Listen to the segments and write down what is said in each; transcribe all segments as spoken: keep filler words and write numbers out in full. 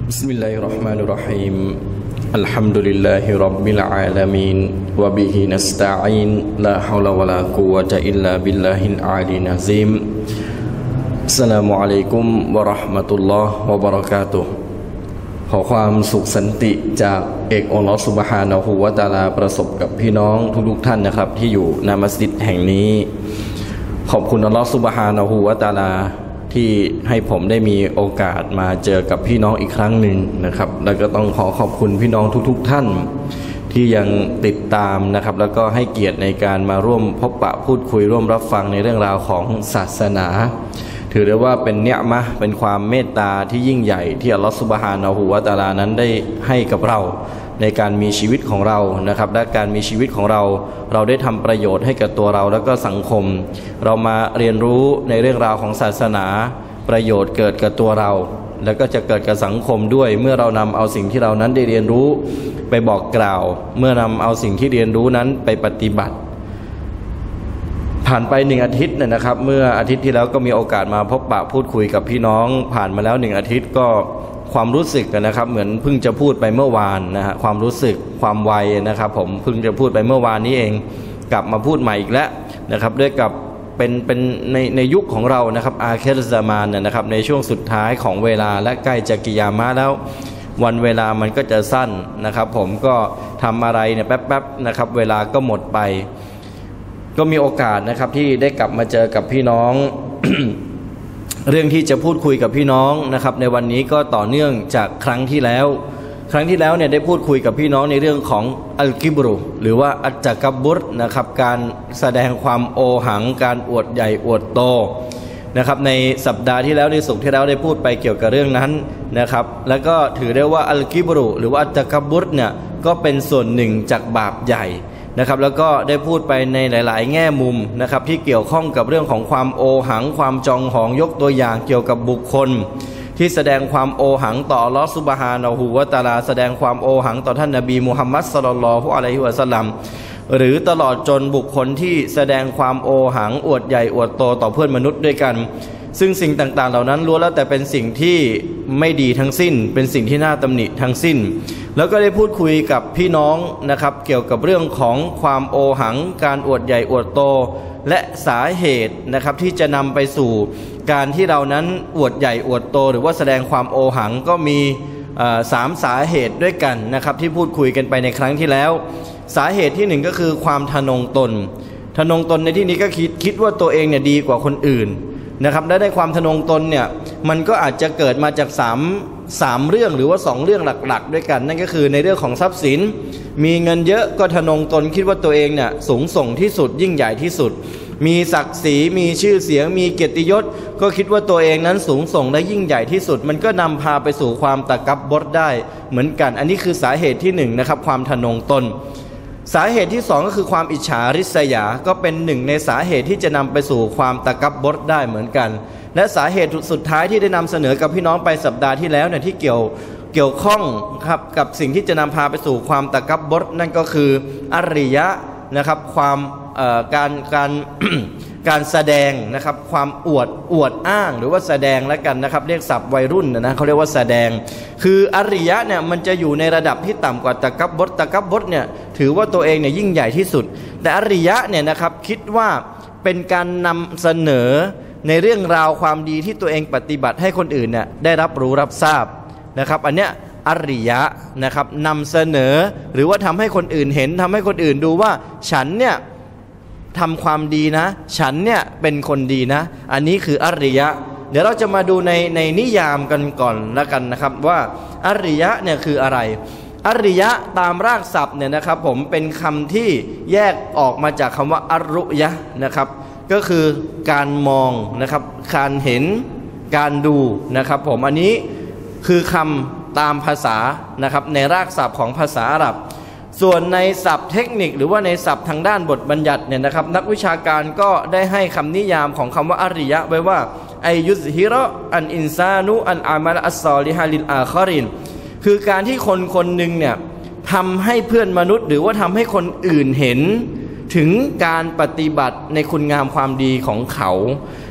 بسم الله الرحمن الرحيم الحمد لله رب العالمين وبه نستعين لا حول ولا قوة إلا بالله العلي العظيم السلام عليكم ورحمة الله وبركاته ขอความสุขสันติจากเอกอัลเลาะห์ซุบฮานะฮูวะตะอาลาประสบกับพี่น้องทุกๆท่านนะครับที่อยู่ในมัสยิดแห่งนี้ขอบคุณอัลเลาะห์ซุบฮานะฮูวะตะอาลาที่ให้ผมได้มีโอกาสมาเจอกับพี่น้องอีกครั้งหนึ่งนะครับแล้วก็ต้องขอขอบคุณพี่น้องทุกๆท่านที่ยังติดตามนะครับแล้วก็ให้เกียรติในการมาร่วมพบปะพูดคุยร่วมรับฟังในเรื่องราวของศาสนาถือได้ว่าเป็นเนียมะห์เป็นความเมตตาที่ยิ่งใหญ่ที่อัลลอฮฺซุบฮานะฮูวะตะอาลานั้นได้ให้กับเราในการมีชีวิตของเรานะครับและการมีชีวิตของเราเราได้ทำประโยชน์ให้กับตัวเราแล้วก็สังคมเรามาเรียนรู้ในเรื่องราวของศาสนาประโยชน์เกิดกับตัวเราแล้วก็จะเกิดกับสังคมด้วยเมื่อเรานำเอาสิ่งที่เรานั้นได้เรียนรู้ไปบอกกล่าวเมื่อนำเอาสิ่งที่เรียนรู้นั้นไปปฏิบัติผ่านไปหนึ่งอาทิตย์นะครับเมื่ออาทิตย์ที่แล้วก็มีโอกาสมาพบปะพูดคุยกับพี่น้องผ่านมาแล้วหนึ่งอาทิตย์ก็ความรู้สึกนะครับเหมือนเพิ่งจะพูดไปเมื่อวานนะฮะความรู้สึกความไวนะครับผมเพิ่งจะพูดไปเมื่อวานนี้เองกลับมาพูดใหม่อีกแล้วนะครับด้วยกับเป็นเป็นในในยุคของเรานะครับอาเครซามานนะครับในช่วงสุดท้ายของเวลาและใกล้จะกิยามะห์แล้ววันเวลามันก็จะสั้นนะครับผมก็ทำอะไรเนี่ยแป๊บๆนะครับเวลาก็หมดไปก็มีโอกาสนะครับที่ได้กลับมาเจอกับพี่น้อง เรื่องที่จะพูดคุยกับพี่น้องนะครับในวันนี้ก็ต่อเนื่องจากครั้งที่แล้วครั้งที่แล้วเนี่ยได้พูดคุยกับพี่น้องในเรื่องของอัลกิบรุหรือว่าอัจจะกับบรุนะครับการแสดงความโอหังการอวดใหญ่อวดโตนะครับในสัปดาห์ที่แล้วในสุขที่แล้วได้พูดไปเกี่ยวกับเรื่องนั้นนะครับแล้วก็ถือได้ว่าอัลกิบรุหรือว่าอัจจะกับบรุเนี่ยก็เป็นส่วนหนึ่งจากบาปใหญ่นะครับแล้วก็ได้พูดไปในหลายๆแง่มุมนะครับที่เกี่ยวข้องกับเรื่องของความโอหังความจองหองยกตัวอย่างเกี่ยวกับบุคคลที่แสดงความโอหังต่ออัลเลาะห์ซุบฮานะฮูวะตะอาลาแสดงความโอหังต่อท่านนบีมุฮัมมัดศ็อลลัลลอฮุอะลัยฮิวะซัลลัมหรือตลอดจนบุคคลที่แสดงความโอหังอวดใหญ่อวดโตต่อเพื่อนมนุษย์ด้วยกันซึ่งสิ่งต่างๆเหล่านั้นล้วนแล้วแต่เป็นสิ่งที่ไม่ดีทั้งสิ้นเป็นสิ่งที่น่าตำหนิทั้งสิ้นแล้วก็ได้พูดคุยกับพี่น้องนะครับเกี่ยวกับเรื่องของความโอหังการอวดใหญ่อวดโตและสาเหตุนะครับที่จะนำไปสู่การที่เรานั้นอวดใหญ่อวดโตหรือว่าแสดงความโอหังก็มีสามสาเหตุด้วยกันนะครับที่พูดคุยกันไปในครั้งที่แล้วสาเหตุที่หนึ่งก็คือความทะนงตนทะนงตนในที่นี้ก็คิดคิดว่าตัวเองเนี่ยดีกว่าคนอื่นนะครับและได้ความทะนงตนเนี่ยมันก็อาจจะเกิดมาจากสามสามเรื่องหรือว่าสองเรื่องหลักๆด้วยกันนั่นก็คือในเรื่องของทรัพย์สินมีเงินเยอะก็ทะนงตนคิดว่าตัวเองเนี่ยสูงส่งที่สุดยิ่งใหญ่ที่สุดมีศักดิ์ศรีมีชื่อเสียงมีเกียรติยศก็คิดว่าตัวเองนั้นสูงส่งและยิ่งใหญ่ที่สุดมันก็นำพาไปสู่ความตะกับบรได้เหมือนกันอันนี้คือสาเหตุที่หนึ่งนะครับความทะนงตนสาเหตุที่สองก็คือความอิจฉาริษยาก็เป็นหนึ่งในสาเหตุที่จะนำไปสู่ความตะกับบรได้เหมือนกันและสาเหตุสุดท้ายที่ได้นำเสนอกับพี่น้องไปสัปดาห์ที่แล้วเนี่ยที่เกี่ยวเกี่ยวข้องครับกับสิ่งที่จะนำพาไปสู่ความตะกับบรนั่นก็คืออริยะนะครับความการการการแสดงนะครับความอวดอวดอ้างหรือว่าแสดงแล้วกันนะครับเรียกศัพท์วัยรุ่นนะเขาเรียกว่าแสดงคืออริยะเนี่ยมันจะอยู่ในระดับที่ต่ำกว่าตะกับบรตะกับบรเนี่ยถือว่าตัวเองเนี่ยยิ่งใหญ่ที่สุดแต่อริยะเนี่ยนะครับคิดว่าเป็นการนำเสนอในเรื่องราวความดีที่ตัวเองปฏิบัติให้คนอื่นเนี่ยได้รับรู้รับทราบนะครับอันเนี้ยอริยะนะครับนำเสนอหรือว่าทำให้คนอื่นเห็นทำให้คนอื่นดูว่าฉันเนี่ยทำความดีนะฉันเนี่ยเป็นคนดีนะอันนี้คืออริยะเดี๋ยวเราจะมาดูในในนิยามกันก่อนแล้วกันนะครับว่าอริยะเนี่ยคืออะไรอริยะตามรากศัพท์เนี่ยนะครับผมเป็นคำที่แยกออกมาจากคำว่าอรุยะนะครับก็คือการมองนะครับการเห็นการดูนะครับผมอันนี้คือคำตามภาษานะครับในรากศัพท์ของภาษาอาหรับส่วนในศัพท์เทคนิคหรือว่าในศัพท์ทางด้านบทบัญญัติเนี่ยนะครับนักวิชาการก็ได้ให้คำนิยามของคำว่าอริยะไว้ว่าไอยุซฮิรออันอินซานุอันอามัลอัสซอลิฮะลิลอาคอรินคือการที่คนคนหนึ่งเนี่ยทำให้เพื่อนมนุษย์หรือว่าทำให้คนอื่นเห็นถึงการปฏิบัติในคุณงามความดีของเขา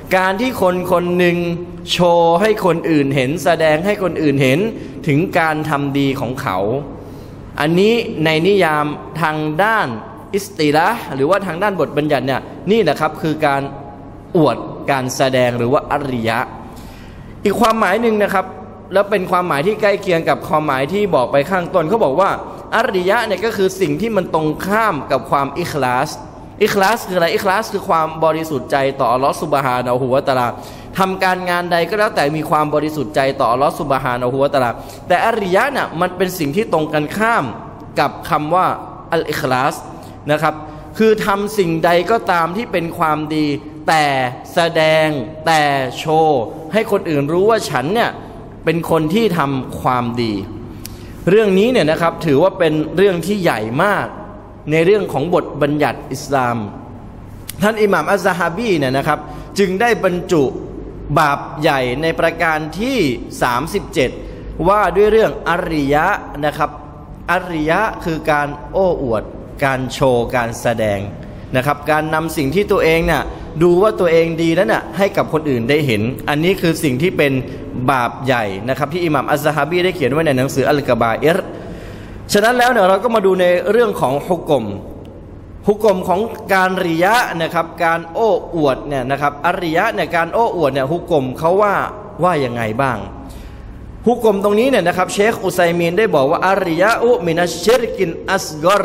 การที่คนคนหนึ่งโชว์ให้คนอื่นเห็นแสดงให้คนอื่นเห็นถึงการทำดีของเขาอันนี้ในนิยามทางด้านอิสติละห์หรือว่าทางด้านบทบัญญัติเนี่ยนี่แหละครับคือการอวดการแสดงหรือว่าอริยะอีกความหมายหนึ่งนะครับแล้วเป็นความหมายที่ใกล้เคียงกับความหมายที่บอกไปข้างต้นเขาบอกว่าอริยะเนี่ยก็คือสิ่งที่มันตรงข้ามกับความอิคลาสอิคลาสคืออะไรอิคลาสคือความบริสุทธิ์ใจต่ออัลลอฮฺซุบฮานะฮูวะตะอาลาทำการงานใดก็แล้วแต่มีความบริสุทธิ์ใจต่ออัลลอฮฺซุบฮานะฮูวะตะอาลาแต่อริยะน่ะมันเป็นสิ่งที่ตรงกันข้ามกับคำว่าอัลอิคลาสนะครับคือทำสิ่งใดก็ตามที่เป็นความดีแต่แสดงแต่โชว์ให้คนอื่นรู้ว่าฉันเนี่ยเป็นคนที่ทำความดีเรื่องนี้เนี่ยนะครับถือว่าเป็นเรื่องที่ใหญ่มากในเรื่องของบทบัญญัติอิสลามท่านอิหม่ามอัซซะฮาบีเนี่ยนะครับจึงได้บรรจุบาปใหญ่ในประการที่สามสิบเจ็ดว่าด้วยเรื่องอริยะนะครับอริยะคือการโอ้อวดการโชว์การแสดงนะครับการนำสิ่งที่ตัวเองเนี่ยดูว่าตัวเองดีนั้นน่ะให้กับคนอื่นได้เห็นอันนี้คือสิ่งที่เป็นบาปใหญ่นะครับที่อิหม่ามอัซซะฮาบีได้เขียนไว้ในหนังสืออัลกะบาอิรฉะนั้นแล้วเนี่ยเราก็มาดูในเรื่องของฮุกมฮุกมของการริยะนะครับการโอ้อวดเนี่ยนะครับอริยะเนี่ยการโอ้อวดเนี่ยฮุกมเขาว่าว่ายังไงบ้างฮุกมตรงนี้เนี่ยนะครับเชคอุซัยมีนได้บอกว่าอริยะอุมินัชชิรกินอัสกอร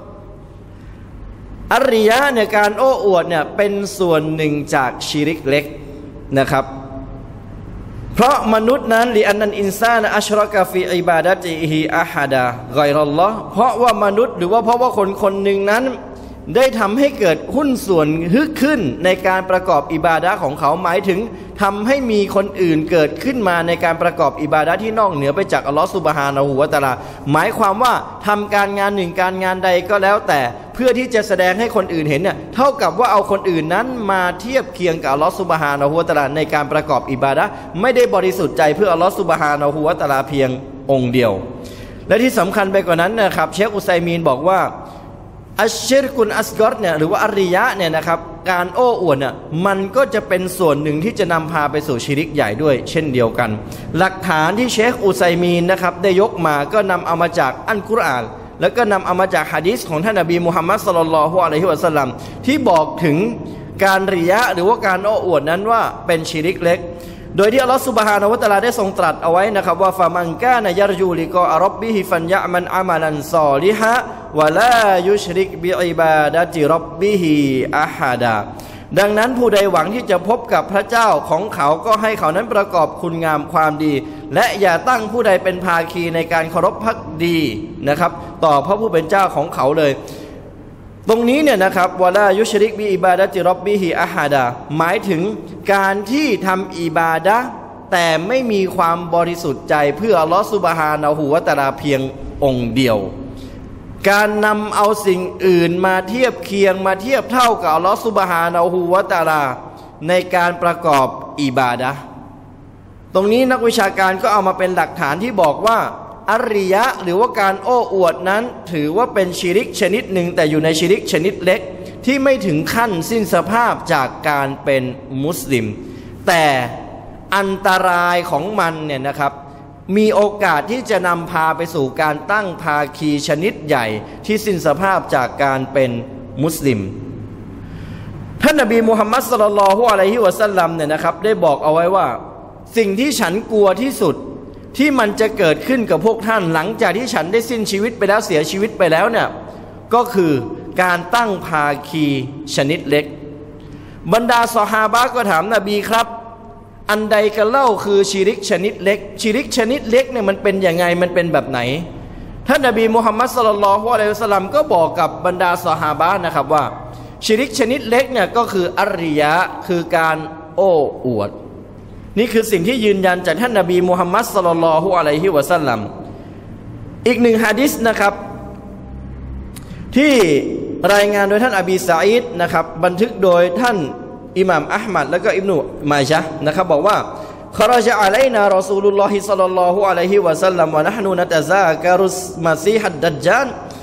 อริยะเนี่ยการโอ้อวดเนี่ยเป็นส่วนหนึ่งจากชิริกเล็กนะครับเพราะมนุษย์นั้นลิอันนันอินซานอัชรอกะฟีอิบาดะติฮิอะฮะดะฆอยรัลลอฮ์เพราะว่ามนุษย์หรือว่าเพราะว่าคนคนหนึ่งนั้นได้ทำให้เกิดหุ้นส่วนฮึกขึ้นในการประกอบอิบาดะห์ของเขาหมายถึงทำให้มีคนอื่นเกิดขึ้นมาในการประกอบอิบาดะห์ที่นอกเหนือไปจากอัลลอฮฺซุบฮานะฮูวะตะอาลาหมายความว่าทำการงานหนึ่งการงานใดก็แล้วแต่เพื่อที่จะแสดงให้คนอื่นเห็นเนี่ยเท่ากับว่าเอาคนอื่นนั้นมาเทียบเคียงกับอัลลอฮฺซุบฮานะฮูวะตะอาลาในการประกอบอิบาดะห์ไม่ได้บริสุทธิ์ใจเพื่ออัลลอฮฺซุบฮานะฮูวะตะอาลาเพียงองค์เดียวและที่สำคัญไปกว่านั้นนะครับเชคอุซัยมีนบอกว่าอัชชิรกุนอัสกอรเนี่ยหรือว่าอริยะเนี่ยนะครับการโอ้อวดเนี่ยมันก็จะเป็นส่วนหนึ่งที่จะนำพาไปสู่ชิริกใหญ่ด้วยเช่นเดียวกันหลักฐานที่เชคอุซัยมีนนะครับได้ยกมาก็นำเอามาจากอัลกุรอานแล้วก็นำเอามาจากหะดีษของท่านนบีมุฮัมมัดศ็อลลัลลอฮุอะลัยฮิวะซัลลัมที่บอกถึงการริยะหรือว่าการโอ้อวดนั้นว่าเป็นชิริกเล็กโดยที่อัลลอฮฺซุบฮานะฮูวะตะอาลาได้ทรงตรัสเอาไว้นะครับว่าฟะมันกานะยัรจูลิกอร็อบบิฮิฟันยะมันอะมัลันศอลิฮะวะลายุชริกบิอิบาดะติร็อบบิฮิอะฮะดาดังนั้นผู้ใดหวังที่จะพบกับพระเจ้าของเขาก็ให้เขานั้นประกอบคุณงามความดีและอย่าตั้งผู้ใดเป็นภาคีในการเคารพภักดีนะครับต่อพระผู้เป็นเจ้าของเขาเลยตรงนี้เนี่ยนะครับวะลายุชริกบิอิบาดะติร็อบบิฮิอะฮะดาหมายถึงการที่ทำอิบาดะห์แต่ไม่มีความบริสุทธิ์ใจเพื่ออัลลอฮฺซุบฮานะฮูวะตะอาลาเพียงองค์เดียวการนำเอาสิ่งอื่นมาเทียบเคียงมาเทียบเท่ากับอัลลอฮฺซุบฮานะฮูวะตะอาลาในการประกอบอิบาดะห์ตรงนี้นักวิชาการก็เอามาเป็นหลักฐานที่บอกว่าอริยะหรือว่าการโอ้อวดนั้นถือว่าเป็นชิริกชนิดหนึ่งแต่อยู่ในชิริกชนิดเล็กที่ไม่ถึงขั้นสิ้นสภาพจากการเป็นมุสลิมแต่อันตรายของมันเนี่ยนะครับมีโอกาสที่จะนำพาไปสู่การตั้งภาคีชนิดใหญ่ที่สิ้นสภาพจากการเป็นมุสลิมท่านนบีมุฮัมมัดศ็อลลัลลอฮุอะลัยฮิวะซัลลัมเนี่ยนะครับได้บอกเอาไว้ว่าสิ่งที่ฉันกลัวที่สุดที่มันจะเกิดขึ้นกับพวกท่านหลังจากที่ฉันได้สิ้นชีวิตไปแล้วเสียชีวิตไปแล้วเนี่ยก็คือการตั้งภาคีชนิดเล็กบรรดาซอฮาบะห์ก็ถามนบีครับอันใดกันเล่าคือชิริกชนิดเล็กชิริกชนิดเล็กเนี่ยมันเป็นยังไงมันเป็นแบบไหนท่านนบีมุฮัมมัดศ็อลลัลลอฮุอะลัยฮิวะซัลลัมก็บอกกับบรรดาซอฮาบะห์นะครับว่าชิริกชนิดเล็กเนี่ยก็คืออริยะคือการโอ้อวดนี่คือสิ่งที่ยืนยันจากท่านนบีมุฮัมมัดศ็อลลัลลอฮุอะลัยฮิวะซัลลัมอีกหนึ่งหะดีษนะครับที่รายงานโดยท่านอบีซะอีดนะครับบันทึกโดยท่านอิหม่ามอะห์มัดและก็อิบนุมาญะห์นะครับบอกว่าคอรจะอะลัยนารอซูลุลลอฮิศ็อลลัลลอฮุอะลัยฮิวะซัลลัมวะนะห์นูนะตะซากะรุสมาซีฮัดดัจญาล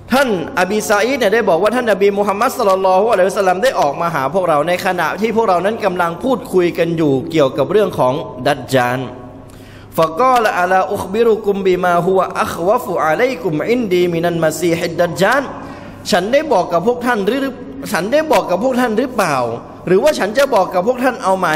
ท่านอบีซาอีดเนี่ยได้บอกว่าท่านนบีมุฮัมมัดศ็อลลัลลอฮุอะลัยฮิวะซัลลัมได้ออกมาหาพวกเราในขณะที่พวกเรานั้นกำลังพูดคุยกันอยู่เกี่ยวกับเรื่องของดัจญาลฟะกอลอะลาอุคบิรุกุมบิมาฮุวะอัควะฟุอะลัยกุมอินดีมินัลมะซีฮิดดัจญาลฉันได้บอกกับพวกท่านหรือฉันได้บอกกับพวกท่านหรือเปล่าหรือว่าฉันจะบอกกับพวกท่านเอาไหม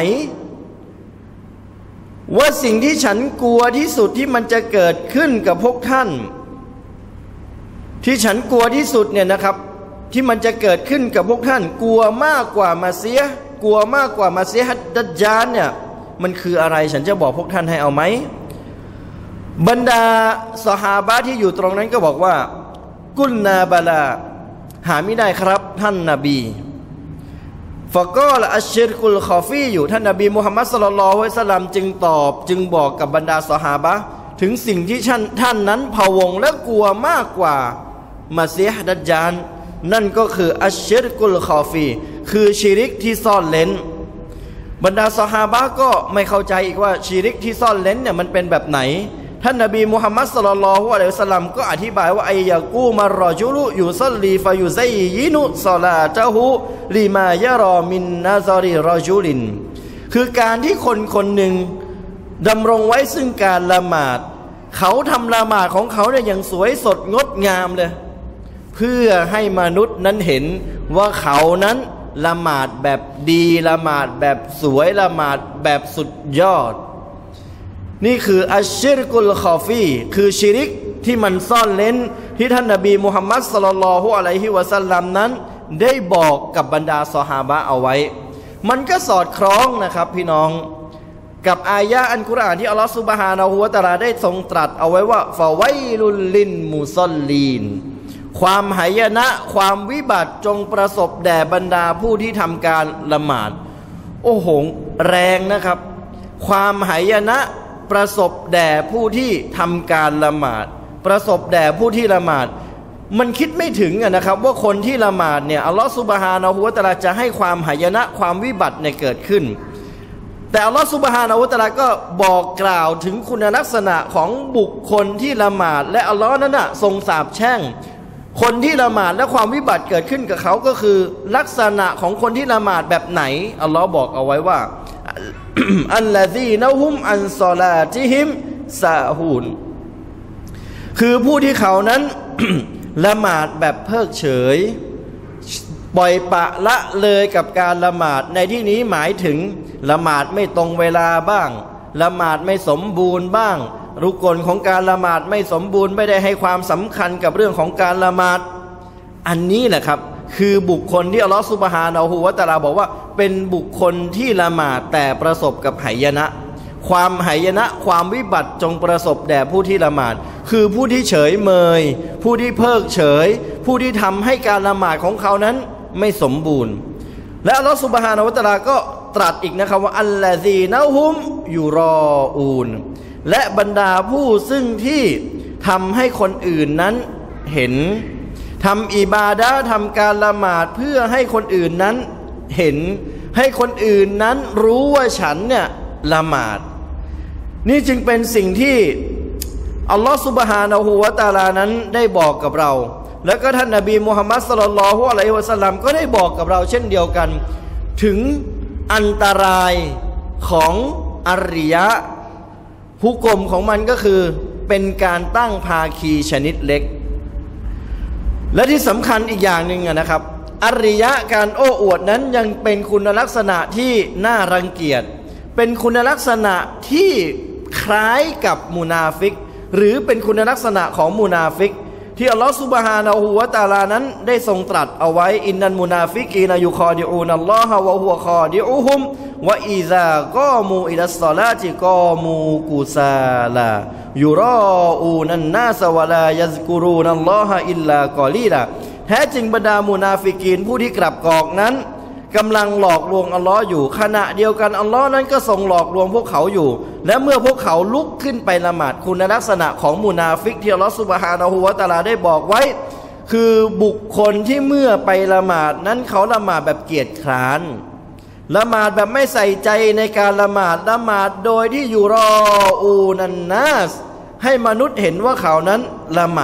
ว่าสิ่งที่ฉันกลัวที่สุดที่มันจะเกิดขึ้นกับพวกท่านที่ฉันกลัวที่สุดเนี่ยนะครับที่มันจะเกิดขึ้นกับพวกท่านกลัวมากกว่ามาเสียกลัวมากกว่ามาเสียฮัดดัจญาลเนี่ยมันคืออะไรฉันจะบอกพวกท่านให้เอาไหมบรรดาซอฮาบะห์ที่อยู่ตรงนั้นก็บอกว่ากุลนาบาลาหาไม่ได้ครับท่านนบีฟะกอลอัชชิรกุลคอฟีอยู่ท่านนบีมุฮัมมัดศ็อลลัลลอฮุอะลัยฮิวะซัลลัมจึงตอบจึงบอกกับบรรดาซอฮาบะห์ถึงสิ่งที่ท่านท่านนั้นพะวงและกลัวมากกว่ามาซีฮ์ดัจญาลนั่นก็คืออัชชิรกุลคอฟีคือชิริกที่ซ่อนเร้นบรรดาซอฮาบะห์ก็ไม่เข้าใจอีกว่าชิริกที่ซ่อนเร้นเนี่ยมันเป็นแบบไหนท่านนบีมุฮัมมัดศ็อลลัลลอฮุอะลัยฮิวะซัลลัมก็อธิบายว่าอัยยะกูมัรรอจุลุยุซัลลีฟะยุซัยยินุศอลาตะฮูลิมายะรอมินนาซาริรอจุลินคือการที่คนคนหนึ่งดำรงไว้ซึ่งการละหมาดเขาทำละหมาดของเขาเนี่ยอย่างสวยสดงดงามเลยเพื่อให้มนุษย์นั้นเห็นว่าเขานั้นละหมาดแบบดีละหมาดแบบสวยละหมาดแบบสุดยอดนี่คืออัชชิรกุลคอฟีคือชิริกที่มันซ่อนเร้นที่ท่านนบีมุฮัมมัดศ็อลลัลลอฮุอะลัยฮิวะซัลลัมนั้นได้บอกกับบรรดาซอฮาบะห์เอาไว้มันก็สอดคล้องนะครับพี่น้องกับอายะห์อันกุรอานที่อัลลอฮฺซุบฮานะฮูวะตะอาลาได้ทรงตรัสเอาไว้ว่าฟะวัยลุลลินมุศอลลีนความหายนะความวิบัติจงประสบแด่บรรดาผู้ที่ทำการละหมาดโอ้โหแรงนะครับความหายนะประสบแด่ผู้ที่ทำการละหมาดประสบแด่ผู้ที่ละหมาดมันคิดไม่ถึงนะครับว่าคนที่ละหมาดเนี่ยอัลลอฮฺซุบฮานะฮูวะตะอาลาจะให้ความหายนะความวิบัติเนี่ยเกิดขึ้นแต่อัลลอฮฺซุบฮานะฮูวะตะอาลาก็บอกกล่าวถึงคุณลักษณะของบุคคลที่ละหมาดและอัลลอฮ์นั้นน่ะทรงสาปแช่งคนที่ละหมาดและความวิบัติเกิดขึ้นกับเขาก็คือลักษณะของคนที่ละหมาดแบบไหนอัลลอฮ์บอกเอาไว้ว่าอัลลาซีนะฮุมอันศอลาติฮิมซาฮูนคือผู้ที่เขานั้น ละหมาดแบบเพิกเฉยปล่อยปะละเลยกับการละหมาดในที่นี้หมายถึงละหมาดไม่ตรงเวลาบ้างละหมาดไม่สมบูรณ์บ้างรุกลของการละหมาดไม่สมบูรณ์ไม่ได้ให้ความสำคัญกับเรื่องของการละหมาดอันนี้แหละครับคือบุคคลที่อัลลอฮฺซุบฮานะฮูวะตะอาลาบอกว่าเป็นบุคคลที่ละหมาดแต่ประสบกับหายนะความหายนะความวิบัติจงประสบแด่ผู้ที่ละหมาดคือผู้ที่เฉยเมยผู้ที่เพิกเฉยผู้ที่ทำให้การละหมาดของเขานั้นไม่สมบูรณ์และอัลลอฮฺซุบฮานะฮูวะตะอาลาก็ตรัสอีกนะครับว่าอัลลาซีนะฮุมยูรออูนและบรรดาผู้ซึ่งที่ทำให้คนอื่นนั้นเห็นทำอิบาดะห์ทำการละหมาดเพื่อให้คนอื่นนั้นเห็นให้คนอื่นนั้นรู้ว่าฉันเนี่ยละหมาดนี่จึงเป็นสิ่งที่อัลลอฮฺซุบฮานะฮูวะตะอาลานั้นได้บอกกับเราแล้วก็ท่านนบีมุฮัมมัดศ็อลลัลลอฮุอะลัยฮิวะซัลลัมก็ได้บอกกับเราเช่นเดียวกันถึงอันตรายของอริยะหุกมของมันก็คือเป็นการตั้งภาคีชนิดเล็กและที่สำคัญอีกอย่างหนึ่งนะครับอริยะการโอ้อวดนั้นยังเป็นคุณลักษณะที่น่ารังเกียจเป็นคุณลักษณะที่คล้ายกับมุนาฟิกหรือเป็นคุณลักษณะของมุนาฟิกที่อัลลอฮฺซุบฮานะฮูวะตะอาลานั้นได้ทรงตรัสเอาไว้อินนัลมุนาฟิกีนยุคอดิอูนัลลอฮะวะฮุวะคอดิอูฮุมวะอิซากอมูอิลัสศอลาติกอมูกุซาลายุรออูนันนาสวะลายัซกุรูนัลลอฮะอิลลากอลีลาแท้จริงบรรดามุนาฟิกีนผู้ที่กลับกอกนั้นกำลังหลอกลวงอัลลอฮ์อยู่ขณะเดียวกันอัลลอฮ์นั้นก็ทรงหลอกลวงพวกเขาอยู่และเมื่อพวกเขาลุกขึ้นไปละหมาดคุณลักษณะของมุนาฟิกที่อัลลอฮ์ซุบฮานะฮูวะตะอาลาได้บอกไว้คือบุคคลที่เมื่อไปละหมาดนั้นเขาละหมาดแบบเกียจคร้านละหมาดแบบไม่ใส่ใจในการละหมาดละหมาดโดยที่อยู่รออูนันนาสให้มนุษย์เห็นว่าเขานั้นละหมาด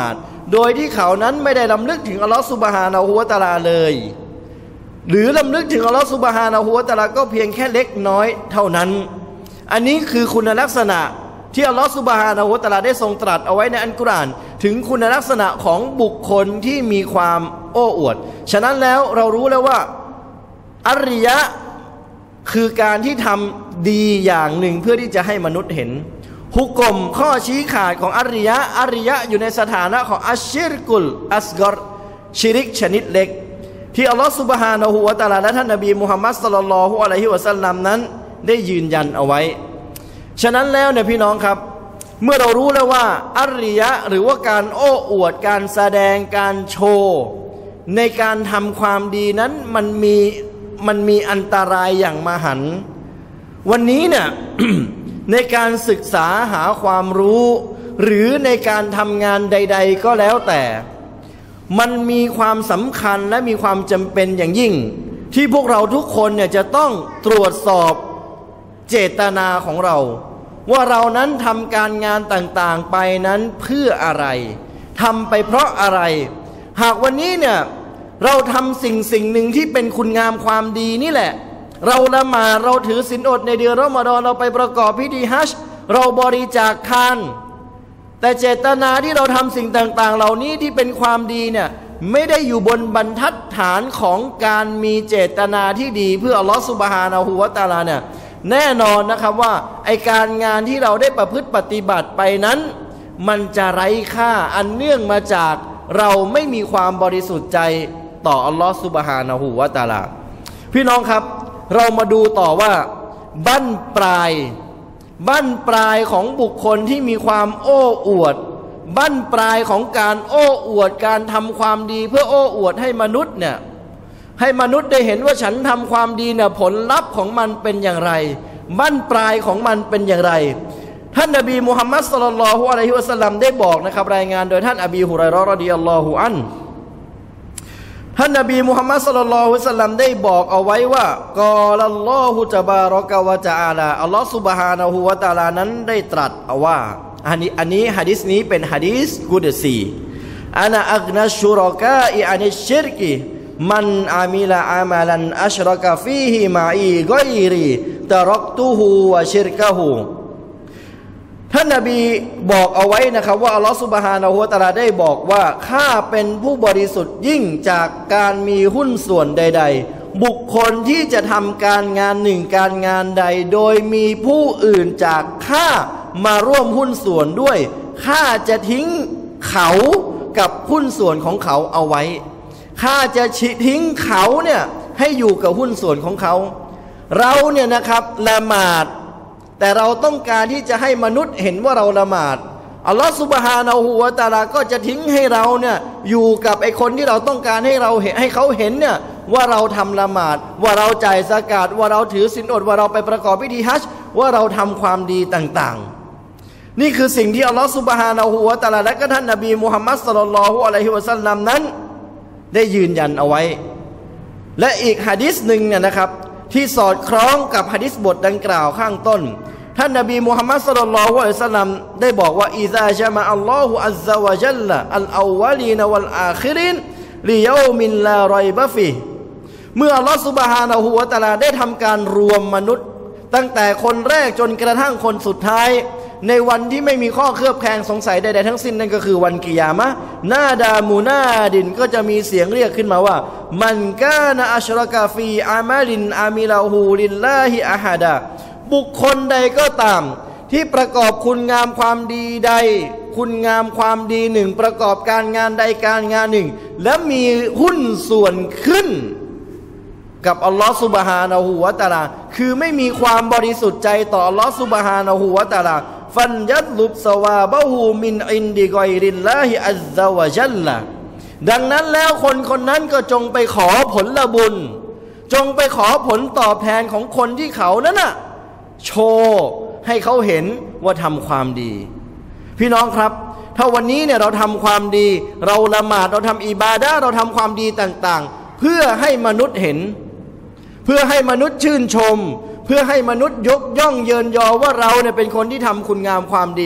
โดยที่เขานั้นไม่ได้ลำลึกถึงอัลลอฮฺซุบฮานะฮูวะตะอาลาเลยหรือลำลึกถึงอัลลอฮฺซุบฮานะฮูวะตะอาลาก็เพียงแค่เล็กน้อยเท่านั้นอันนี้คือคุณลักษณะที่อัลลอฮฺซุบฮานะฮูวะตะอาลาได้ทรงตรัสเอาไว้ในอัลกุรอานถึงคุณลักษณะของบุคคลที่มีความโอ้อวดฉะนั้นแล้วเรารู้แล้วว่าอัรริยะคือการที่ทำดีอย่างหนึ่งเพื่อที่จะให้มนุษย์เห็นฮุกกลมข้อชี้ขาดของอัรริยะอัรริยะอยู่ในสถานะของอัชชิรกุลอัสกอรชิริกชนิดเล็กที่อัลลอฮฺซุบฮานะฮูวะตะอาลาและท่านนบีมุฮัมมัดศ็อลลัลลอฮุอะลัยฮิวะซัลลัมนั้นได้ยืนยันเอาไว้ฉะนั้นแล้วเนี่ยพี่น้องครับเมื่อเรารู้แล้วว่าอัรริยะหรือว่าการโอ้อวดการแสดงการโชว์ในการทำความดีนั้นมันมีมันมีอันตรายอย่างมหันต์วันนี้เนี่ย ในการศึกษาหาความรู้หรือในการทำงานใดๆก็แล้วแต่มันมีความสำคัญและมีความจำเป็นอย่างยิ่งที่พวกเราทุกคนเนี่ยจะต้องตรวจสอบเจตนาของเราว่าเรานั้นทำการงานต่างๆไปนั้นเพื่ออะไรทำไปเพราะอะไรหากวันนี้เนี่ยเราทำสิ่งสิ่งหนึ่งที่เป็นคุณงามความดีนี่แหละเราละหมาดเราถือศีลอดในเดือนรอมฎอนเราไปประกอบพิธีฮัจญ์เราบริจาคทานแต่เจตนาที่เราทำสิ่งต่างๆเหล่านี้ที่เป็นความดีเนี่ยไม่ได้อยู่บนบรรทัดฐานของการมีเจตนาที่ดีเพื่ออัลลอฮฺซุบฮานะฮูวะตะอาลาเนี่ยแน่นอนนะครับว่าไอการงานที่เราได้ประพฤติปฏิบัติไปนั้นมันจะไร้ค่าอันเนื่องมาจากเราไม่มีความบริสุทธิ์ใจต่ออัลลอฮฺซุบฮานะฮูวะตะอาลาพี่น้องครับเรามาดูต่อว่าบั้นปลายบั้นปลายของบุคคลที่มีความโอ้อวดบั้นปลายของการโอ้อวดการทำความดีเพื่อโอ้อวดให้มนุษย์เนี่ยให้มนุษย์ได้เห็นว่าฉันทำความดีเนี่ยผลลัพธ์ของมันเป็นอย่างไรบั้นปลายของมันเป็นอย่างไรท่านนบีมุฮัมมัดศ็อลลัลลอฮุอะลัยฮิวะซัลลัมได้บอกนะครับรายงานโดยท่านอบีฮุรอยเราะห์รอฎิยัลลอฮุอันฮุท่านนบีมุฮัมมัดศ็อลลัลลอฮุอะลัยฮิวะซัลลัมได้บอกเอาไว้ว่ากอลัลลอฮุตะบารอกะวะตะอาลาอัลลอฮฺซุบฮานะฮูวะตะอาลานั้นได้ตรัสเอาว่าอันนี้อันนี้หะดีษนี้เป็นหะดีษกุดซีอานะอักนัชชุรอกาอิอานิชชิรกิมันอามิลาอามัลันอัชรกะฟีฮิมาอีกอยรีตะรักตุฮูวะชิรกะฮูท่านนบีบอกเอาไว้นะครับว่าอัลลอฮฺซุบฮานะฮูวะตะอาลาได้บอกว่าข้าเป็นผู้บริสุทธิ์ยิ่งจากการมีหุ้นส่วนใดๆบุคคลที่จะทำการงานหนึ่งการงานใดโดยมีผู้อื่นจากข้ามาร่วมหุ้นส่วนด้วยข้าจะทิ้งเขากับหุ้นส่วนของเขาเอาไว้ข้าจะทิ้งเขาเนี่ยให้อยู่กับหุ้นส่วนของเขาเราเนี่ยนะครับละหมาดแต่เราต้องการที่จะให้มนุษย์เห็นว่าเราละหมาดอัลลอฮฺซุบฮานะฮูวะตะอาลาก็จะทิ้งให้เราเนี่ยอยู่กับไอ้คนที่เราต้องการให้เราเห็นให้เขาเห็นเนี่ยว่าเราทำละหมาดว่าเราจ่ายซะกาตว่าเราถือศีลอดว่าเราไปประกอบพิธีฮัจญ์ว่าเราทำความดีต่างๆนี่คือสิ่งที่อัลลอฮฺซุบฮานะฮูวะตะอาลาและก็ท่านนบีมุฮัมมัดศ็อลลัลลอฮุอะลัยฮิวะซัลลัมนั้นได้ยืนยันเอาไว้และอีกหะดีษหนึ่งเนี่ยนะครับที่สอดคล้องกับหะดีษบทดังกล่าวข้างต้นท่านนบีมุฮัมมัดศ็อลลัลลอฮุอะลัยฮิวะซัลลัมได้บอกว่าอิซาญะมะอัลลอฮุอัซซะวะญัลละอัลอาววะลีนวัลอาคิรินลิยอมินลารอยบะฟีเมื่ออัลลอฮฺซุบฮานะฮูวะตะอาลาได้ทำการรวมมนุษย์ตั้งแต่คนแรกจนกระทั่งคนสุดท้ายในวันที่ไม่มีข้อเคลือบแคลงสงสัยใดๆทั้งสิ้นนั่นก็คือวันกิยามะห์นาดามูนาดินก็จะมีเสียงเรียกขึ้นมาว่ามันกานะอัชรกะฟีอามาลินอามิลาฮูลิลลาฮิอะฮัดะบุคคลใดก็ตามที่ประกอบคุณงามความดีใดคุณงามความดีหนึ่งประกอบการงานใดการงานหนึ่งและมีหุ้นส่วนขึ้นกับอัลลอฮฺซุบฮานะฮูวะตะอาลาคือไม่มีความบริสุทธิ์ใจต่ออัลลอฮฺซุบฮานะฮูวะตะอาลาฟันยัดลุบสวาบะฮูมินอินดิกอยริลลาฮิอัซซะวะญัลละดังนั้นแล้วคนคนนั้นก็จงไปขอผลบุญจงไปขอผลตอบแทนของคนที่เขานั้นน่ะโชว์ให้เขาเห็นว่าทำความดีพี่น้องครับถ้าวันนี้เนี่ยเราทำความดีเราละหมาดเราทำอิบาดะห์เราทำความดีต่างๆเพื่อให้มนุษย์เห็นเพื่อให้มนุษย์ชื่นชมเพื่อให้มนุษย์ยกย่องเยินยอว่าเราเนี่ยเป็นคนที่ทำคุณงามความดี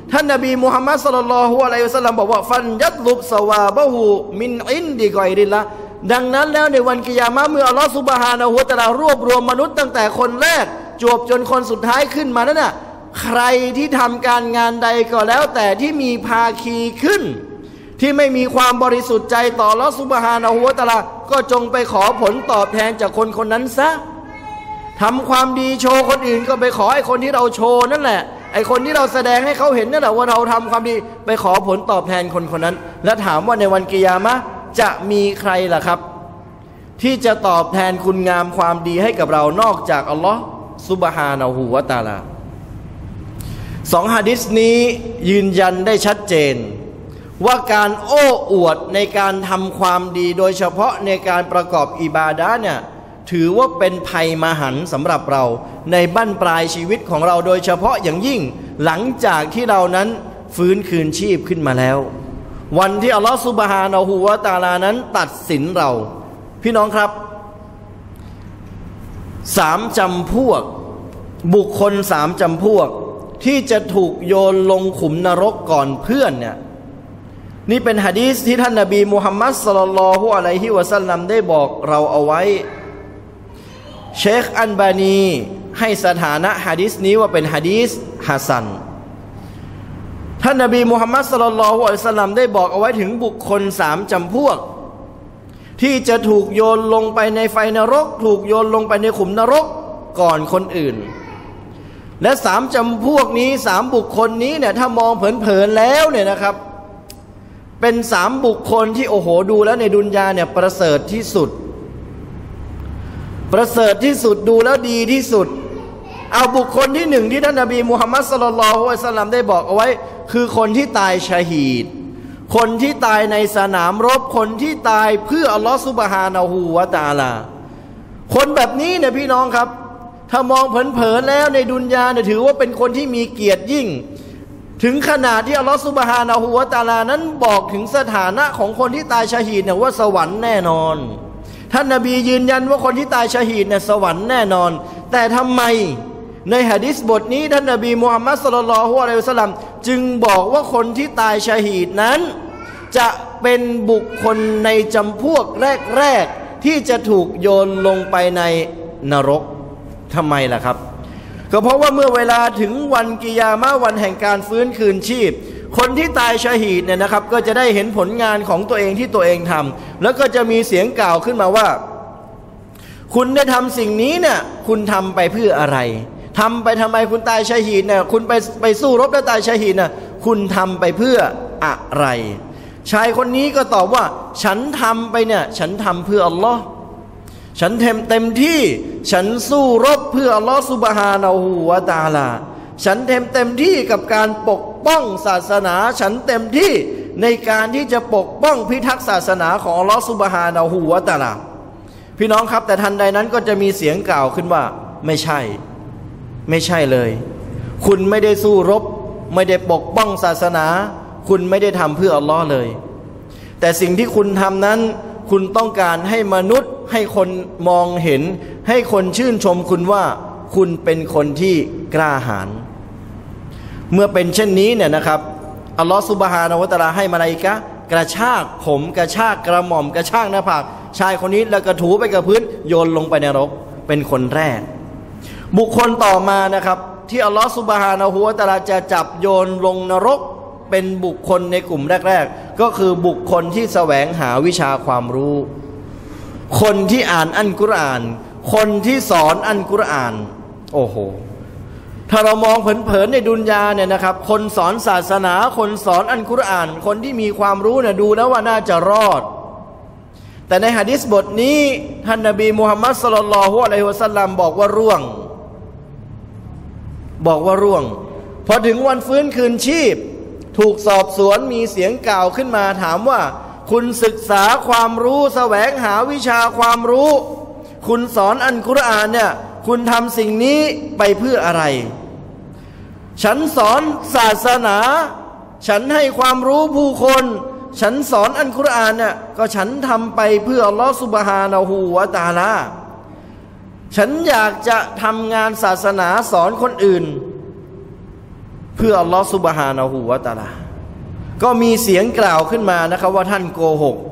ท่านนบีมุฮัมมัดศ็อลลัลลอฮุอะลัยฮิวะซัลลัมบอกว่าฟันยัตลุบซะวาบะฮูมินอินดิกอยริลละดังนั้นแล้วในวันกิยามะห์เมื่ออัลลอฮฺซุบฮานะฮูวะตะอาลารวบรวมมนุษย์ตั้งแต่คนแรกจวบจนคนสุดท้ายขึ้นมานั่นน่ะใครที่ทำการงานใดก็แล้วแต่ที่มีภาคีขึ้นที่ไม่มีความบริสุทธิ์ใจต่ออัลลอฮฺซุบฮานะฮูวะตะอาลาก็จงไปขอผลตอบแทนจากคนคนนั้นซะทำความดีโชว์คนอื่นก็ไปขอไอ้คนที่เราโชว์นั่นแหละไอ้คนที่เราแสดงให้เขาเห็นนั่นแหละว่าเราทำความดีไปขอผลตอบแทนคนคนนั้นและถามว่าในวันกิยามะห์จะมีใครล่ะครับที่จะตอบแทนคุณงามความดีให้กับเรานอกจากอัลลอฮฺซุบฮานะฮูวะตะอาลาสองหะดีษนี้ยืนยันได้ชัดเจนว่าการโอ้อวดในการทำความดีโดยเฉพาะในการประกอบอิบาดะห์เนี่ยถือว่าเป็นภัยมหันต์สำหรับเราในบั้นปลายชีวิตของเราโดยเฉพาะอย่างยิ่งหลังจากที่เรานั้นฟื้นคืนชีพขึ้นมาแล้ววันที่อัลลอฮฺซุบฮานะฮูวะตะอาลานั้นตัดสินเราพี่น้องครับสามจำพวกบุคคลสามจำพวกที่จะถูกโยนลงขุมนรกก่อนเพื่อนเนี่ยนี่เป็นหะดีษที่ท่านนบีมุฮัมมัดศ็อลลัลลอฮุอะลัยฮิวะซัลลัมได้บอกเราเอาไว้เชคอัลบานีให้สถานะหะดีษนี้ว่าเป็นหะดีษฮะซันท่านนบีมุฮัมมัดศ็อลลัลลอฮุอะลัยฮิวะซัลลัมได้บอกเอาไว้ถึงบุคคลสามจำพวกที่จะถูกโยนลงไปในไฟนรกถูกโยนลงไปในขุมนรกก่อนคนอื่นและสามจำพวกนี้สามบุคคลนี้เนี่ยถ้ามองเผินๆแล้วเนี่ยนะครับเป็นสามบุคคลที่โอ้โหดูแล้วในดุนยาเนี่ยประเสริฐที่สุดประเสริฐที่สุดดูแล้วดีที่สุดเอาบุคคลที่หนึ่งที่ท่านนบีมุฮัมมัดศ็อลลัลลอฮุอะลัยฮิวะซัลลัมได้บอกเอาไว้คือคนที่ตายชะฮีดคนที่ตายในสนามรบคนที่ตายเพื่ออัลลอฮฺซุบฮานะฮูวะตะอาลาคนแบบนี้เนี่ยพี่น้องครับถ้ามองเผินๆแล้วในดุนยาเนี่ยถือว่าเป็นคนที่มีเกียรติยิ่งถึงขนาดที่อัลลอฮฺซุบฮานะฮูวะตะอาลานั้นบอกถึงสถานะของคนที่ตายชะฮีดเนี่ยว่าสวรรค์แน่นอนท่านนบียืนยันว่าคนที่ตายชะฮีดเนี่ยสวรรค์แน่นอนแต่ทำไมในหะดีษบทนี้ท่านนบีมุฮัมมัดศ็อลลัลลอฮุอะลัยฮิวะซัลลัมจึงบอกว่าคนที่ตายชะฮีดนั้นจะเป็นบุคคลในจำพวกแรกๆที่จะถูกโยนลงไปในนรกทำไมล่ะครับก็เพราะว่าเมื่อเวลาถึงวันกิยามะห์วันแห่งการฟื้นคืนชีพคนที่ตายชะฮีดเนี่ยนะครับก็จะได้เห็นผลงานของตัวเองที่ตัวเองทำแล้วก็จะมีเสียงกล่าวขึ้นมาว่าคุณได้ทำสิ่งนี้เนี่ยคุณทำไปเพื่ออะไรทำไปทำไมคุณตายชะฮีดเนี่ยคุณไปไปสู้รบแล้วตายชะฮีดน่ะคุณทำไปเพื่ออะไรชายคนนี้ก็ตอบว่าฉันทำไปเนี่ยฉันทำเพื่ออัลลอฮ์ฉันเต็มเต็มที่ฉันสู้รบเพื่ออัลลอฮ์ซุบฮานะฮูวะตะอาลาฉันเต็มเต็มที่กับการปกป้องศาสนาฉันเต็มที่ในการที่จะปกป้องพิทักษ์ศาสนาของอัลลอฮ์ซุบฮานะฮูวะตะอาลาพี่น้องครับแต่ทันใดนั้นก็จะมีเสียงกล่าวขึ้นว่าไม่ใช่ไม่ใช่เลยคุณไม่ได้สู้รบไม่ได้ปกป้องศาสนาคุณไม่ได้ทำเพื่ออัลลอฮ์เลยแต่สิ่งที่คุณทำนั้นคุณต้องการให้มนุษย์ให้คนมองเห็นให้คนชื่นชมคุณว่าคุณเป็นคนที่กล้าหาญเมื่อเป็นเช่นนี้เนี่ยนะครับอัลลอฮ์ซุบฮานะฮูวะตะอาลาให้มลาอิกะฮ์กระชากผมกระชากกระหม่อมกระชากหน้าผากชายคนนี้แล้วก็ถูไปกับพื้นโยนลงไปในนรกเป็นคนแรกบุคคลต่อมานะครับที่อัลลอฮ์ซุบฮานะฮูวะตะอาลาจะจับโยนลงนรกเป็นบุคคลในกลุ่มแรกๆก็คือบุคคลที่แสวงหาวิชาความรู้คนที่อ่านอัลกุรอานคนที่สอนอัลกุรอานโอ้โหถ้าเรามองเผินๆในดุนยาเนี่ยนะครับคนสอนศาสนาคนสอนอัลกุรอานคนที่มีความรู้เนี่ยดูแล้วว่าน่าจะรอดแต่ในหะดีษบทนี้ท่านนบีมุฮัมมัดศ็อลลัลลอฮุอะลัยฮิวะซัลลัมบอกว่าร่วงบอกว่าร่วงพอถึงวันฟื้นคืนชีพถูกสอบสวนมีเสียงกล่าวขึ้นมาถามว่าคุณศึกษาความรู้แสวงหาวิชาความรู้คุณสอนอัลกุรอานเนี่ยคุณทำสิ่งนี้ไปเพื่ออะไรฉันสอนศาสนาฉันให้ความรู้ผู้คนฉันสอนอัลกุรอานเนี่ยก็ฉันทำไปเพื่ออัลลอฮฺซุบฮานะฮูวะตะอาลาฉันอยากจะทำงานศาสนาสอนคนอื่นเพื่ออัลลอฮฺซุบฮานะฮูวะตะอาลาก็มีเสียงกล่าวขึ้นมานะครับว่าท่านโกหก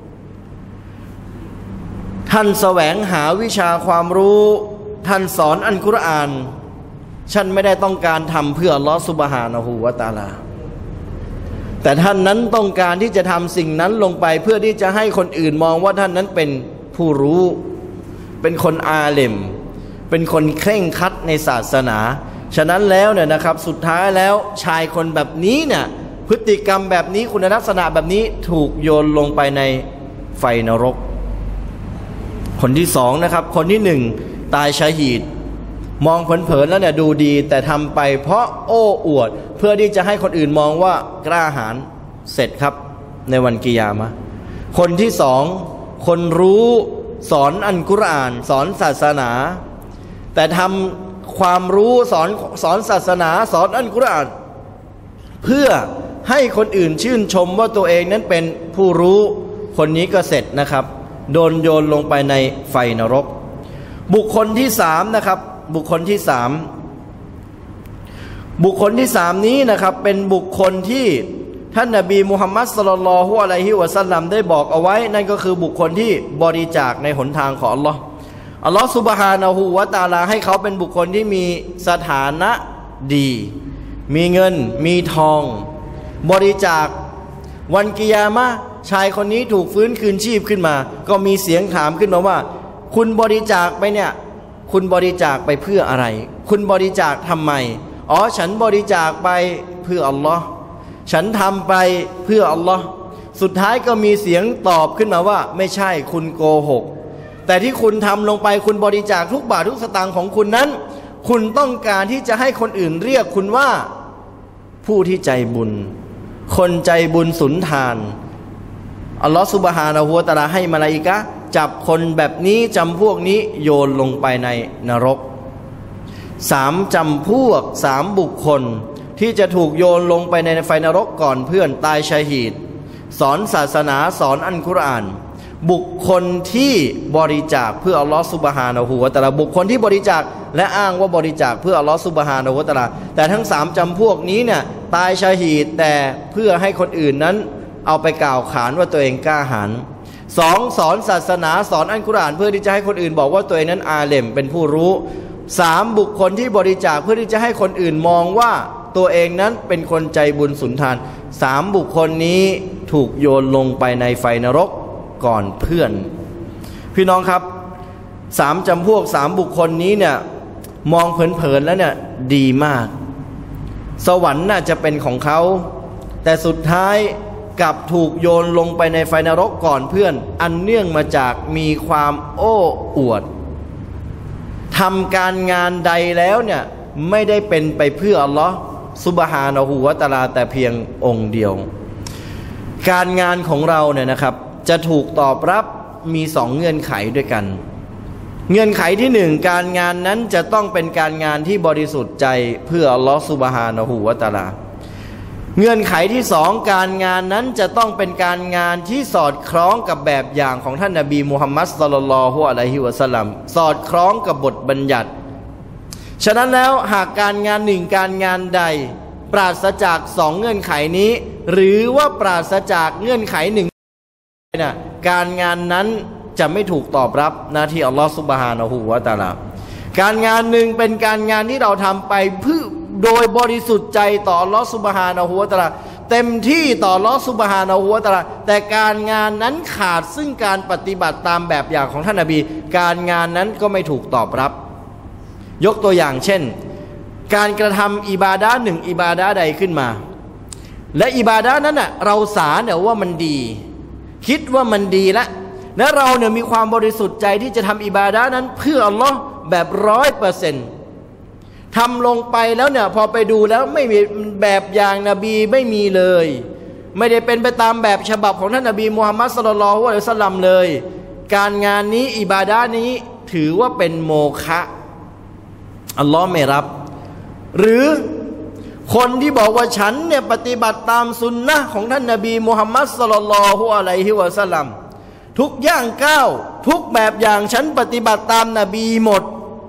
ท่านแสวงหาวิชาความรู้ท่านสอนอัลกุรอานฉันไม่ได้ต้องการทำเพื่ออัลลอฮฺซุบฮานะฮูวะตะอาลาแต่ท่านนั้นต้องการที่จะทำสิ่งนั้นลงไปเพื่อที่จะให้คนอื่นมองว่าท่านนั้นเป็นผู้รู้เป็นคนอาเลมเป็นคนเคร่งครัดในศาสนาฉะนั้นแล้วเนี่ยนะครับสุดท้ายแล้วชายคนแบบนี้เนี่ยพฤติกรรมแบบนี้คุณลักษณะแบบนี้ถูกโยนลงไปในไฟนรกคนที่สองนะครับคนที่หนึ่งตายชะฮีดมองเผินๆแล้วเนี่ยดูดีแต่ทำไปเพราะโอ้อวดเพื่อที่จะให้คนอื่นมองว่ากล้าหาญเสร็จครับในวันกิยามะห์คนที่สองคนรู้สอนอัลกุรอานสอนศาสนาแต่ทำความรู้สอนสอนศาสนาสอนอัลกุรอานเพื่อให้คนอื่นชื่นชมว่าตัวเองนั้นเป็นผู้รู้คนนี้ก็เสร็จนะครับโดนโยนลงไปในไฟนรกบุคคลที่สามนะครับบุคคลที่สามบุคคลที่สามนี้นะครับเป็นบุคคลที่ท่านนบีมุฮัมมัดศ็อลลัลลอฮุอะลัยฮิวะซัลลัมได้บอกเอาไว้นั่นก็คือบุคคลที่บริจาคในหนทางของอัลลอฮ์อัลลอฮ์ซุบฮานะฮูวะตะอาลาให้เขาเป็นบุคคลที่มีสถานะดีมีเงินมีทองบริจาควันกิยามะห์ชายคนนี้ถูกฟื้นคืนชีพขึ้นมาก็มีเสียงถามขึ้นมาว่าคุณบริจาคไปเนี่ยคุณบริจาคไปเพื่ออะไรคุณบริจาคทำไมอ๋อฉันบริจาคไปเพื่ออัลลอฮ์ฉันทำไปเพื่ออัลลอฮ์สุดท้ายก็มีเสียงตอบขึ้นมาว่าไม่ใช่คุณโกหกแต่ที่คุณทำลงไปคุณบริจาคทุกบาททุกสตางค์ของคุณนั้นคุณต้องการที่จะให้คนอื่นเรียกคุณว่าผู้ที่ใจบุญคนใจบุญสุนทานอัลลอฮฺซุบฮานะฮูวะตะอาลาให้มลาอิกะฮ์จับคนแบบนี้จำพวกนี้โยนลงไปในนรกสามจำพวกสามบุคคลที่จะถูกโยนลงไปในไฟนรกก่อนเพื่อนตายชะฮีดสอนศาสนาสอนอัลกุรอานบุคคลที่บริจาคเพื่ออัลลอฮฺซุบฮานะฮูวะตะอาลาบุคคลที่บริจาคและอ้างว่าบริจาคเพื่ออัลลอฮฺซุบฮานะฮูวะตะอาลาแต่ทั้งสามจำพวกนี้เนี่ยตายชะฮีดแต่เพื่อให้คนอื่นนั้นเอาไปกล่าวขานว่าตัวเองกล้าหาญสองสอนศาสนาสอนอัลกุรอานเพื่อที่จะให้คนอื่นบอกว่าตัวเองนั้นอาเลมเป็นผู้รู้สามบุคคลที่บริจาคเพื่อที่จะให้คนอื่นมองว่าตัวเองนั้นเป็นคนใจบุญสุนทานสามบุคคลนี้ถูกโยนลงไปในไฟนรกก่อนเพื่อนพี่น้องครับสามจำพวกสามบุคคลนี้เนี่ยมองเผินๆแล้วเนี่ยดีมากสวรรค์น่าจะเป็นของเขาแต่สุดท้ายกลับถูกโยนลงไปในไฟนรกก่อนเพื่อนอันเนื่องมาจากมีความโอ้อวดทำการงานใดแล้วเนี่ยไม่ได้เป็นไปเพื่ออัลลอฮ์ซุบฮานะฮูวะตะอาลาแต่เพียงองค์เดียวการงานของเราเนี่ยนะครับจะถูกตอบรับมีสองเงื่อนไขด้วยกันเงื่อนไขที่หนึ่งการงานนั้นจะต้องเป็นการงานที่บริสุทธิ์ใจเพื่ออัลลอฮ์ซุบฮานะฮูวะตะอาลาเงื่อนไขที่สองการงานนั้นจะต้องเป็นการงานที่สอดคล้องกับแบบอย่างของท่านนบีมุฮัมมัดศ็อลลัลลอฮุอะลัยฮิวะซัลลัมสอดคล้องกับบทบัญญัติฉะนั้นแล้วหากการงานหนึ่งการงานใดปราศจากสองเงื่อนไขนี้หรือว่าปราศจากเงื่อนไขหนึ่งนะการงานนั้นจะไม่ถูกตอบรับหน้าที่อัลลอฮฺซุบฮานะฮูวะตะอาลาการงานหนึ่งเป็นการงานที่เราทำไปเพื่อโดยบริสุทธิ์ใจต่ออัลลอฮฺซุบฮานะฮูวะตะอาลาเต็มที่ต่ออัลลอฮฺซุบฮานะฮูวะตะอาลาแต่การงานนั้นขาดซึ่งการปฏิบัติตามแบบอย่างของท่านนบีการงานนั้นก็ไม่ถูกตอบรับยกตัวอย่างเช่นการกระทำอิบาดะห์หนึ่งอิบาดะห์ใดขึ้นมาและอิบาดะห์นั้นน่ะเราสาเนี่ยว่ามันดีคิดว่ามันดีแล้วและเราเนี่ยมีความบริสุทธิ์ใจที่จะทำอิบาดะห์นั้นเพื่ออัลลอฮ์แบบร้อยเปอร์เซ็นต์ทำลงไปแล้วเนี่ยพอไปดูแล้วไม่มีแบบอย่างนบีไม่มีเลยไม่ได้เป็นไปตามแบบฉบับของท่านนบีมุฮัมมัดศ็อลลัลลอฮุอะลัยฮิวะซัลลัมเลยการงานนี้อิบาดะห์นี้ถือว่าเป็นโมฆะอัลลอฮ์ไม่รับหรือคนที่บอกว่าฉันเนี่ยปฏิบัติตามสุนนะของท่านนบีมุฮัมมัดศ็อลลัลลอฮุอะลัยฮิวะซัลลัมทุกย่างก้าวทุกแบบอย่างฉันปฏิบัติตามนบีหมด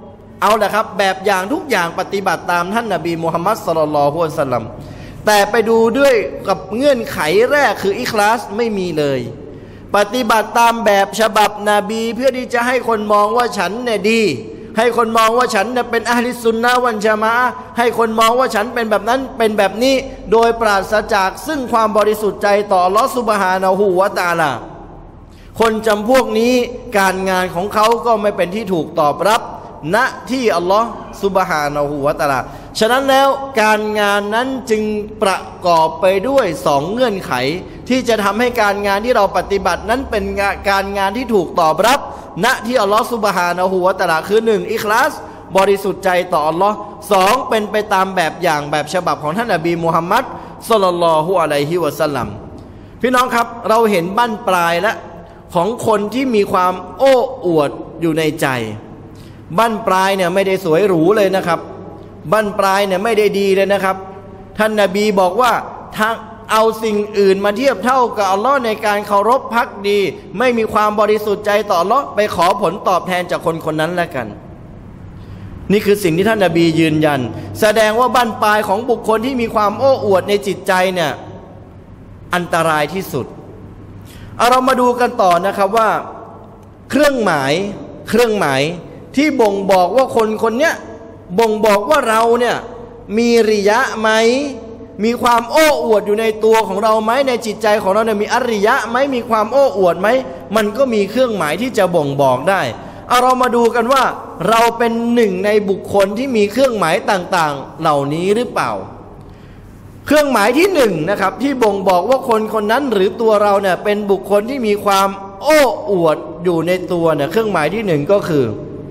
เอาละครับแบบอย่างทุกอย่างปฏิบัติตามท่านนบีมุฮัมมัดศ็อลลัลลอฮุอะลัยฮิวะซัลลัมแต่ไปดูด้วยกับเงื่อนไขแรกคืออิคลาสไม่มีเลยปฏิบัติตามแบบฉบับนบีเพื่อที่จะให้คนมองว่าฉันเนี่ยดีให้คนมองว่าฉันเนี่ยเป็นอะห์ลิสซุนนะฮ์วัลญะมาอะห์ให้คนมองว่าฉันเป็นแบบนั้นเป็นแบบนี้โดยปราศจากซึ่งความบริสุทธิ์ใจต่ออัลเลาะห์ซุบฮานะฮูวะตะอาลาคนจำพวกนี้การงานของเขาก็ไม่เป็นที่ถูกตอบรับณที่อัลลอฮ์ซุบฮานะฮูวะตะอาลาฉะนั้นแล้วการงานนั้นจึงประกอบไปด้วยสองเงื่อนไขที่จะทำให้การงานที่เราปฏิบัตินั้นเป็นการงานที่ถูกตอบรับณที่อัลลอฮ์ซุบฮานะฮูวะตะอาลาคือหนึ่งอิคลาสบริสุทธิ์ใจต่ออัลลอฮ์สองเป็นไปตามแบบอย่างแบบฉบับของท่านนบีมุฮัมมัดศ็อลลัลลอฮุอะลัยฮิวะซัลลัมพี่น้องครับเราเห็นบั้นปลายและของคนที่มีความโอ้อวดอยู่ในใจบั้นปลายเนี่ยไม่ได้สวยหรูเลยนะครับบั้นปลายเนี่ยไม่ได้ดีเลยนะครับท่านนบีบอกว่าถ้าเอาสิ่งอื่นมาเทียบเท่ากับอัลลอฮ์ในการเคารพภักดีไม่มีความบริสุทธิ์ใจต่ออัลลอฮ์ไปขอผลตอบแทนจากคนคนนั้นแล้วกันนี่คือสิ่งที่ท่านนบียืนยันแสดงว่าบั้นปลายของบุคคลที่มีความโอ้อวดในจิตใจเนี่ยอันตรายที่สุดเอาเรามาดูกันต่อนะครับว่าเครื่องหมายเครื่องหมายที่บ่งบอกว่าคนคนเนี้ยบ่งบอกว่าเราเนี่ยมีริยะไหมมีความโอ้อวดอยู่ในตัวของเราไหมในจิตใจของเราเนี่ยมีอริยะไหมมีความโอ้อวดไหมมันก็มีเครื่องหมายที่จะบ่งบอกได้เอาเรามาดูกันว่าเราเป็นหนึ่งในบุคคลที่มีเครื่องหมายต่างๆเหล่านี้หรือเปล่าเครื่องหมายที่หนึ่งนะครับที่บ่งบอกว่าคนคนนั้นหรือตัวเราเนี่ยเป็นบุคคลที่มีความโอ้อวดอยู่ในตัวเนี่ยเครื่องหมายที่หนึ่งก็คือ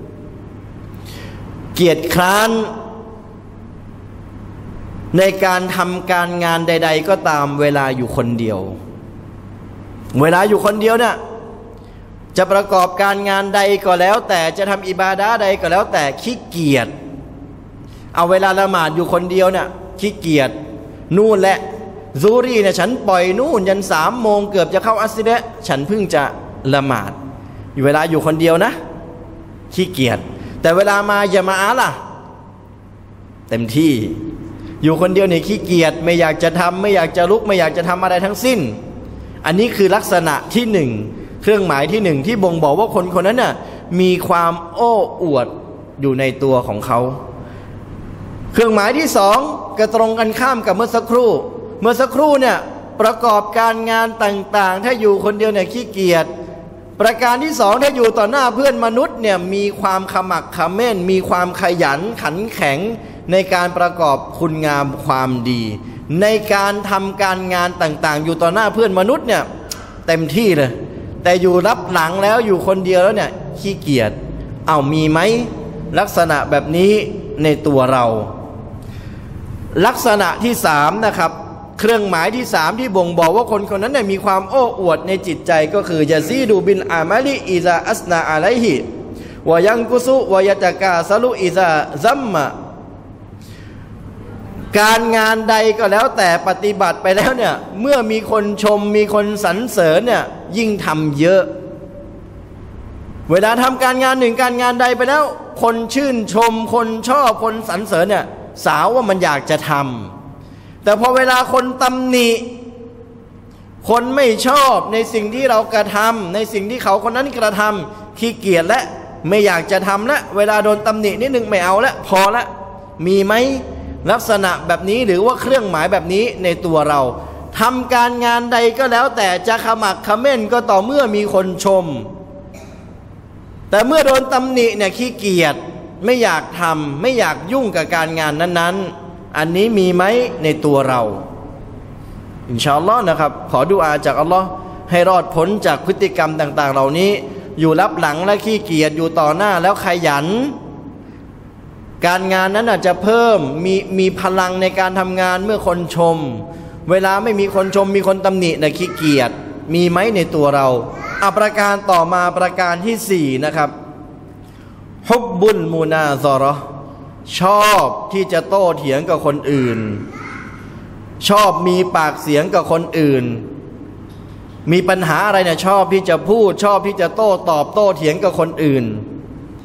เกียรติคร้านในการทำการงานใดๆก็ตามเวลาอยู่คนเดียวเวลาอยู่คนเดียวเนี่ยจะประกอบการงานใดก็แล้วแต่จะทำอิบาดะห์ใดก็แล้วแต่ขี้เกียจเอาเวลาละหมาดอยู่คนเดียวเนี่ยขี้เกียจนู่นแหละซูรีเนี่ยฉันปล่อยนู่นยันสามโมงเกือบจะเข้าอัสริยะฉันเพิ่งจะละหมาดอยู่เวลาอยู่คนเดียวนะขี้เกียจแต่เวลามาญะมาอะห์ล่ะเต็มที่อยู่คนเดียวเนี่ยขี้เกียจไม่อยากจะทำไม่อยากจะลุกไม่อยากจะทำอะไรทั้งสิ้นอันนี้คือลักษณะที่หนึ่งเครื่องหมายที่หนึ่งที่บ่งบอกว่าคนคนนั้นน่ะมีความโอ้อวดอยู่ในตัวของเขาเครื่องหมายที่สองก็ตรงกันข้ามกับเมื่อสักครู่เมื่อสักครู่เนี่ยประกอบการงานต่างๆถ้าอยู่คนเดียวเนี่ยขี้เกียจประการที่สองถ้าอยู่ต่อหน้าเพื่อนมนุษย์เนี่ยมีความขมักเขม้นมีความขยันขันแข็งในการประกอบคุณงามความดีในการทำการงานต่างๆอยู่ต่อหน้าเพื่อนมนุษย์เนี่ยเต็มที่เลยแต่อยู่รับหลังแล้วอยู่คนเดียวแล้วเนี่ยขี้เกียจเอามีไหมลักษณะแบบนี้ในตัวเราลักษณะที่สามนะครับเครื่องหมายที่สามที่บ่งบอกว่าคนคนนั้นเนี่ยมีความโอ้อวดในจิตใจก็คือยะซีดูบินอามัลิอิซาอัสนาอะลัยฮิวะยังกุซุวะยะตะกาซะลุอิซาซัมมะการงานใดก็แล้วแต่ปฏิบัติไปแล้วเนี่ยเมื่อมีคนชมมีคนสรรเสริญเนี่ยยิ่งทำเยอะเวลาทำการงานหนึ่งการงานใดไปแล้วคนชื่นชมคนชอบคนสรรเสริญเนี่ยสาวว่ามันอยากจะทำแต่พอเวลาคนตำหนิคนไม่ชอบในสิ่งที่เรากระทำในสิ่งที่เขาคนนั้นกระทำขี้เกียจและไม่อยากจะทำและเวลาโดนตำหนินิดนึงไม่เอาละพอละมีไหมลักษณะแบบนี้หรือว่าเครื่องหมายแบบนี้ในตัวเราทำการงานใดก็แล้วแต่จะขมักเขม้นก็ต่อเมื่อมีคนชมแต่เมื่อโดนตำหนิเนี่ยขี้เกียจไม่อยากทำไม่อยากยุ่งกับการงานนั้นๆอันนี้มีไหมในตัวเราอินชาอัลลอฮ์นะครับขอดุอาจากอัลลอฮ์ให้รอดพ้นจากพฤติกรรมต่างๆเหล่านี้อยู่รับหลังและขี้เกียจอยู่ต่อหน้าแล้วขยันการงานนั้นอาจจะเพิ่มมีมีพลังในการทำงานเมื่อคนชมเวลาไม่มีคนชมมีคนตำหนินะขี้เกียจมีไหมในตัวเราอ่ะประการต่อมาประการที่สี่นะครับฮุบบุลมูนาซอเราะห์ชอบที่จะโต้เถียงกับคนอื่นชอบมีปากเสียงกับคนอื่นมีปัญหาอะไรเนี่ยชอบที่จะพูดชอบที่จะโต้ตอบโต้เถียงกับคนอื่น พ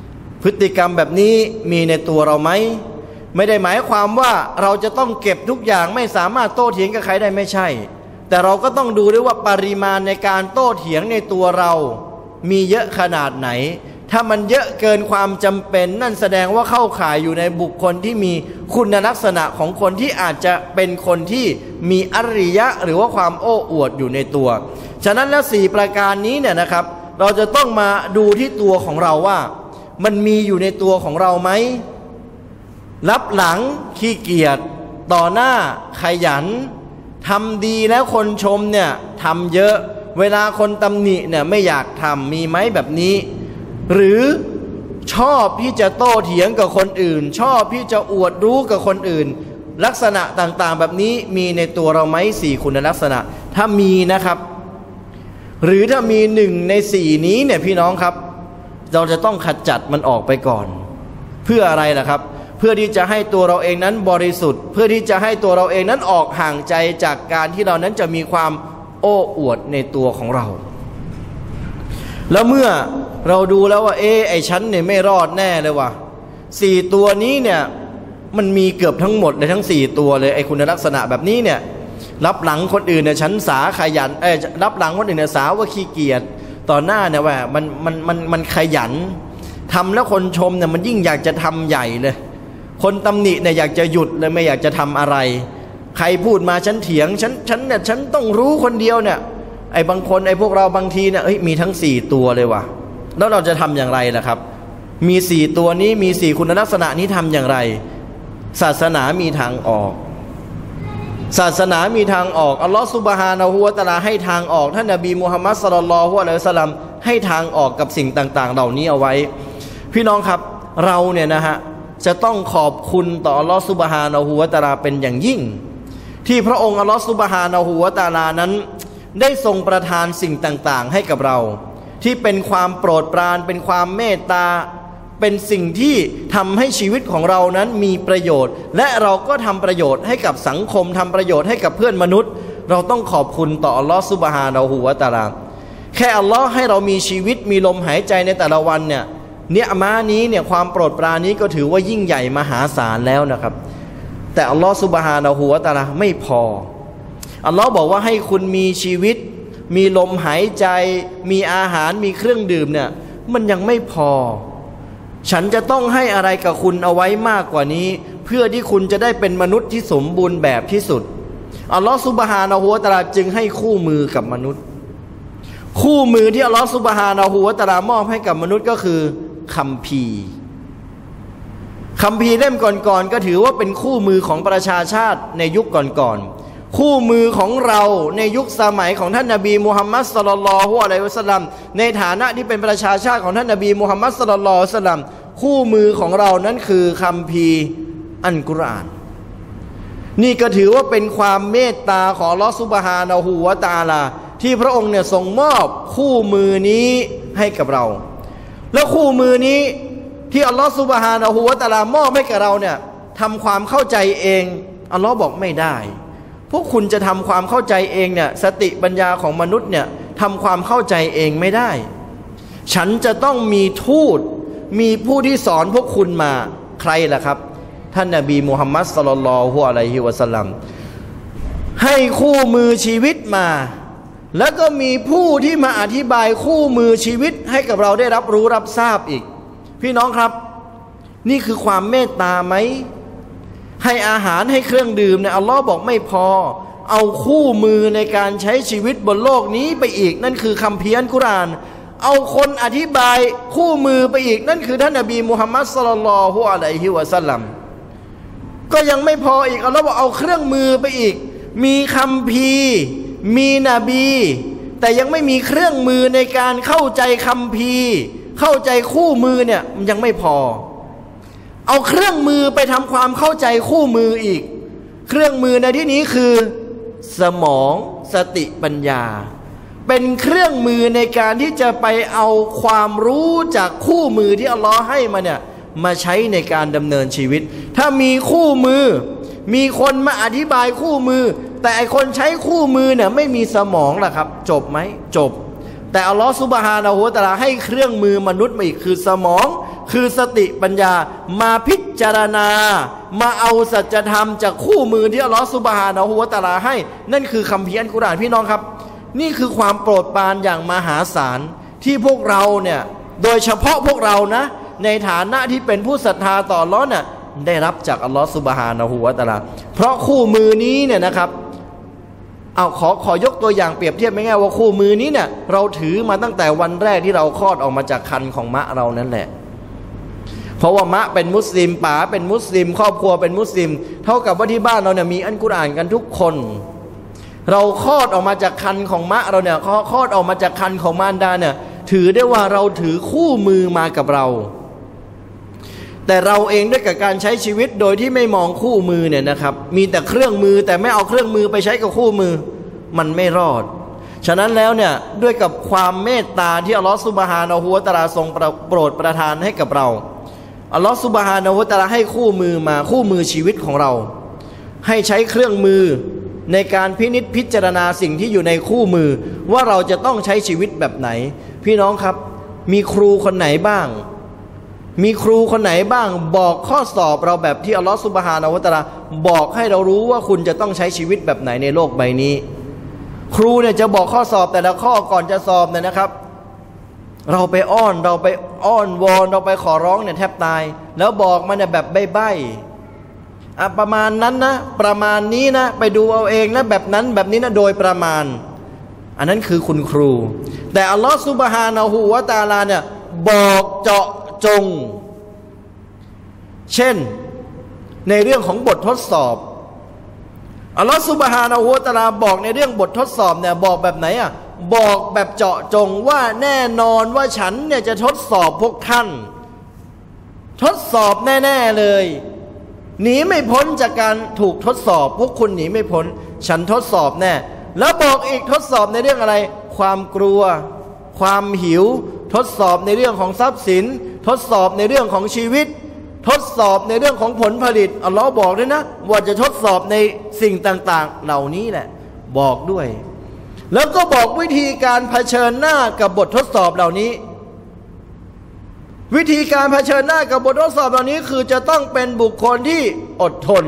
พฤติกรรมแบบนี้มีในตัวเราไหมไม่ได้หมายความว่าเราจะต้องเก็บทุกอย่างไม่สามารถโต้เถียงกับใครได้ไม่ใช่แต่เราก็ต้องดูด้วยว่าปริมาณในการโต้เถียงในตัวเรามีเยอะขนาดไหนถ้ามันเยอะเกินความจำเป็นนั่นแสดงว่าเข้าข่ายอยู่ในบุคคลที่มีคุณลักษณะของคนที่อาจจะเป็นคนที่มีอริยะหรือว่าความโอ้อวดอยู่ในตัวฉะนั้นแล้วสี่ประการนี้เนี่ยนะครับเราจะต้องมาดูที่ตัวของเราว่ามันมีอยู่ในตัวของเราไหมรับหลังขี้เกียจต่อหน้าขยันทำดีแล้วคนชมเนี่ยทำเยอะเวลาคนตำหนิเนี่ยไม่อยากทำมีไหมแบบนี้หรือชอบที่จะโต้เถียงกับคนอื่นชอบที่จะอวดรู้กับคนอื่นลักษณะต่างๆแบบนี้มีในตัวเราไหมสี่คุณลักษณะถ้ามีนะครับหรือถ้ามีหนึ่งในสี่นี้เนี่ยพี่น้องครับเราจะต้องขจัดมันออกไปก่อนเพื่ออะไรล่ะครับเพื่อที่จะให้ตัวเราเองนั้นบริสุทธิ์เพื่อที่จะให้ตัวเราเองนั้นออกห่างใจจากการที่เรานั้นจะมีความโอ้อวดในตัวของเราแล้วเมื่อเราดูแล้วว่าเออไอฉันเนี่ยไม่รอดแน่เลยว่ะสี่ตัวนี้เนี่ยมันมีเกือบทั้งหมดเลยทั้งสี่ตัวเลยไอคุณลักษณะแบบนี้เนี่ยรับหลังคนอื่นเนี่ยฉันสาขยันเออรับหลังคนอื่นเนี่ยสาว่าขี้เกียจต่อหน้าเนี่ยว่ามันมันมันมันขยันทำแล้วคนชมเนี่ยมันยิ่งอยากจะทำใหญ่เลยคนตำหนิเนี่ยอยากจะหยุดเลยไม่อยากจะทำอะไรใครพูดมาฉันเถียงฉันฉันเนี่ยฉันต้องรู้คนเดียวเนี่ยไอ้บางคนไอ้พวกเราบางทีเนี่ยเอ้ยมีทั้งสี่ตัวเลยว่ะแล้วเราจะทำอย่างไรล่ะครับมีสี่ตัวนี้มีสี่คุณลักษณะนี้ทำอย่างไรศาสนามีทางออกศาสนามีทางออกอัลลอฮฺซุบฮานะฮูวะตะอาลาให้ทางออกท่านนบีมุฮัมมัดศ็อลลัลลอฮุอะลัยฮิวะซัลลัมให้ทางออกกับสิ่งต่างๆเหล่านี้เอาไว้พี่น้องครับเราเนี่ยนะฮะจะต้องขอบคุณต่ออัลลอฮฺซุบฮานะฮูวะตะอาลาเป็นอย่างยิ่งที่พระองค์อัลลอฮฺซุบฮานะฮูวะตะอาลานั้นได้ทรงประทานสิ่งต่างๆให้กับเราที่เป็นความโปรดปรานเป็นความเมตตาเป็นสิ่งที่ทำให้ชีวิตของเรานั้นมีประโยชน์และเราก็ทำประโยชน์ให้กับสังคมทำประโยชน์ให้กับเพื่อนมนุษย์เราต้องขอบคุณต่ออัลลอฮฺซุบฮานะฮูวะตะอาลาแค่อัลลอฮ์ให้เรามีชีวิตมีลมหายใจในแต่ละวันเนี่ยเนี่ยมานี้เนี่ยความโปรดปรานนี้ก็ถือว่ายิ่งใหญ่มหาศาลแล้วนะครับแต่อัลลอฮฺซุบฮานะฮูวะตะอาลาไม่พออัลลอฮ์บอกว่าให้คุณมีชีวิตมีลมหายใจมีอาหารมีเครื่องดื่มเนี่ยมันยังไม่พอฉันจะต้องให้อะไรกับคุณเอาไว้มากกว่านี้เพื่อที่คุณจะได้เป็นมนุษย์ที่สมบูรณ์แบบที่สุดอัลลอฮฺซุบฮานะฮูวะตะอาลาจึงให้คู่มือกับมนุษย์คู่มือที่อัลลอฮฺซุบฮานะฮูวะตะอาลามอบให้กับมนุษย์ก็คือคัมภีร์คัมภีร์เล่มก่อนๆก็ถือว่าเป็นคู่มือของประชาชาติในยุคก่อนๆคู่มือของเราในยุคสมัยของท่านนบีมุฮัมมัดศ็อลลัลลอฮุอะลัยฮิวะซัลลัมในฐานะที่เป็นประชาชาติของท่านนบีมุฮัมมัดศ็อลลัลลอฮุอะลัยฮิวะซัลลัมคู่มือของเรานั้นคือคัมภีร์อัลกุรอานนี่ก็ถือว่าเป็นความเมตตาของอัลเลาะห์ซุบฮานะฮูวะตะอาลาที่พระองค์เนี่ยทรงมอบคู่มือนี้ให้กับเราแล้วคู่มือนี้ที่อัลลอฮฺซุบฮานะฮูวะตะอาลามอบให้กับเราเนี่ยทำความเข้าใจเองอัลลอฮ์บอกไม่ได้พวกคุณจะทำความเข้าใจเองเนี่ยสติปัญญาของมนุษย์เนี่ยทำความเข้าใจเองไม่ได้ฉันจะต้องมีทูตมีผู้ที่สอนพวกคุณมาใครล่ะครับท่านนบีมุฮัมมัดศ็อลลัลลอฮุอะลัยฮิวะซัลลัมให้คู่มือชีวิตมาแล้วก็มีผู้ที่มาอธิบายคู่มือชีวิตให้กับเราได้รับรู้รับทราบอีกพี่น้องครับนี่คือความเมตตาไหมให้อาหารให้เครื่องดื่มเนี่ยอัลลอฮ์บอกไม่พอเอาคู่มือในการใช้ชีวิตบนโลกนี้ไปอีกนั่นคือคัมภีร์อัลกุรอานเอาคนอธิบายคู่มือไปอีกนั่นคือท่านนบีมุฮัมมัดศ็อลลัลลอฮุอะลัยฮิวะซัลลัมก็ยังไม่พออีกอัลลอฮ์บอกเอาเครื่องมือไปอีกมีคัมภีร์มีนบีแต่ยังไม่มีเครื่องมือในการเข้าใจคัมภีร์เข้าใจคู่มือเนี่ยมันยังไม่พอเอาเครื่องมือไปทำความเข้าใจคู่มืออีกเครื่องมือในที่นี้คือสมองสติปัญญาเป็นเครื่องมือในการที่จะไปเอาความรู้จากคู่มือที่อัลลอฮ์ให้มาเนี่ยมาใช้ในการดำเนินชีวิตถ้ามีคู่มือมีคนมาอธิบายคู่มือแต่ไอคนใช้คู่มือเนี่ยไม่มีสมองล่ะครับจบไหมจบแต่อัลลอฮฺซุบฮานะฮูวะตะอาลาให้เครื่องมือมนุษย์มาอีกคือสมองคือสติปัญญามาพิจารณามาเอาสัจธรรมจากคู่มือที่อัลลอฮฺซุบฮานะฮูวะตะอาลาให้นั่นคือคัมภีร์อัลกุรอานพี่น้องครับนี่คือความโปรดปรานอย่างมหาศาลที่พวกเราเนี่ยโดยเฉพาะพวกเรานะในฐานะที่เป็นผู้ศรัทธาต่ออัลลอฮ์เนี่ยได้รับจากอัลลอฮฺซุบฮานะฮูวะตะอาลาเพราะคู่มือนี้เนี่ยนะครับเอาขอขอยกตัวอย่างเปรียบเทียบง่ายๆว่าคู่มือนี้เนี่ยเราถือมาตั้งแต่วันแรกที่เราคลอดออกมาจากครรภ์ของมะเรานั่นแหละเพราะว่ามะเป็นมุสลิมป๋าเป็นมุสลิมครอบครัวเป็นมุสลิมเท่ากับว่าที่บ้านเราเนี่ยมีอัลกุรอานกันทุกคนเราคลอดออกมาจากครรภ์ของมะเราเนี่ยคลอดออกมาจากครรภ์ของมารดาเนี่ยถือได้ว่าเราถือคู่มือมากับเราแต่เราเองด้วยกับการใช้ชีวิตโดยที่ไม่มองคู่มือเนี่ยนะครับมีแต่เครื่องมือแต่ไม่เอาเครื่องมือไปใช้กับคู่มือมันไม่รอดฉะนั้นแล้วเนี่ยด้วยกับความเมตตาที่อัลลอฮฺซุบฮานะฮูวะตะอาลาทรงโปรดประทานให้กับเราอัลลอฮฺซุบฮานะฮูวะตะอาลาให้คู่มือมาคู่มือชีวิตของเราให้ใช้เครื่องมือในการพินิจพิจารณาสิ่งที่อยู่ในคู่มือว่าเราจะต้องใช้ชีวิตแบบไหนพี่น้องครับมีครูคนไหนบ้างมีครูคนไหนบ้างบอกข้อสอบเราแบบที่อัลลอฮฺซุบฮานะฮูวะตะอาลาบอกให้เรารู้ว่าคุณจะต้องใช้ชีวิตแบบไหนในโลกใบนี้ครูเนี่ยจะบอกข้อสอบแต่ละข้อก่อนจะสอบเนี่ยนะครับเราไปอ้อนเราไปอ้อนวอนเราไปขอร้องเนี่ยแทบตายแล้วบอกมันเนี่ยแบบใบ้ๆอ่ะประมาณนั้นนะประมาณนี้นะไปดูเอาเองนะแบบนั้นแบบนี้นะโดยประมาณอันนั้นคือคุณครูแต่อัลลอฮฺซุบฮานะฮูวะตะอาลาเนี่ยบอกเจาะจงเช่นในเรื่องของบททดสอบอัลลอฮฺซุบฮานะฮูวะตะอาลาบอกในเรื่องบททดสอบเนี่ยบอกแบบไหนอ่ะบอกแบบเจาะจงว่าแน่นอนว่าฉันเนี่ยจะทดสอบพวกท่านทดสอบแน่ๆเลยหนีไม่พ้นจากการถูกทดสอบพวกคุณหนีไม่พ้นฉันทดสอบแน่แล้วบอกอีกทดสอบในเรื่องอะไรความกลัวความหิวทดสอบในเรื่องของทรัพย์สินทดสอบในเรื่องของชีวิตทดสอบในเรื่องของผลผลิตอัลลอฮ์บอกด้วยนะว่าจะทดสอบในสิ่งต่างๆเหล่านี้แหละบอกด้วยแล้วก็บอกวิธีการเผชิญหน้ากับบททดสอบเหล่านี้วิธีการเผชิญหน้ากับบททดสอบเหล่านี้คือจะต้องเป็นบุคคลที่อดทน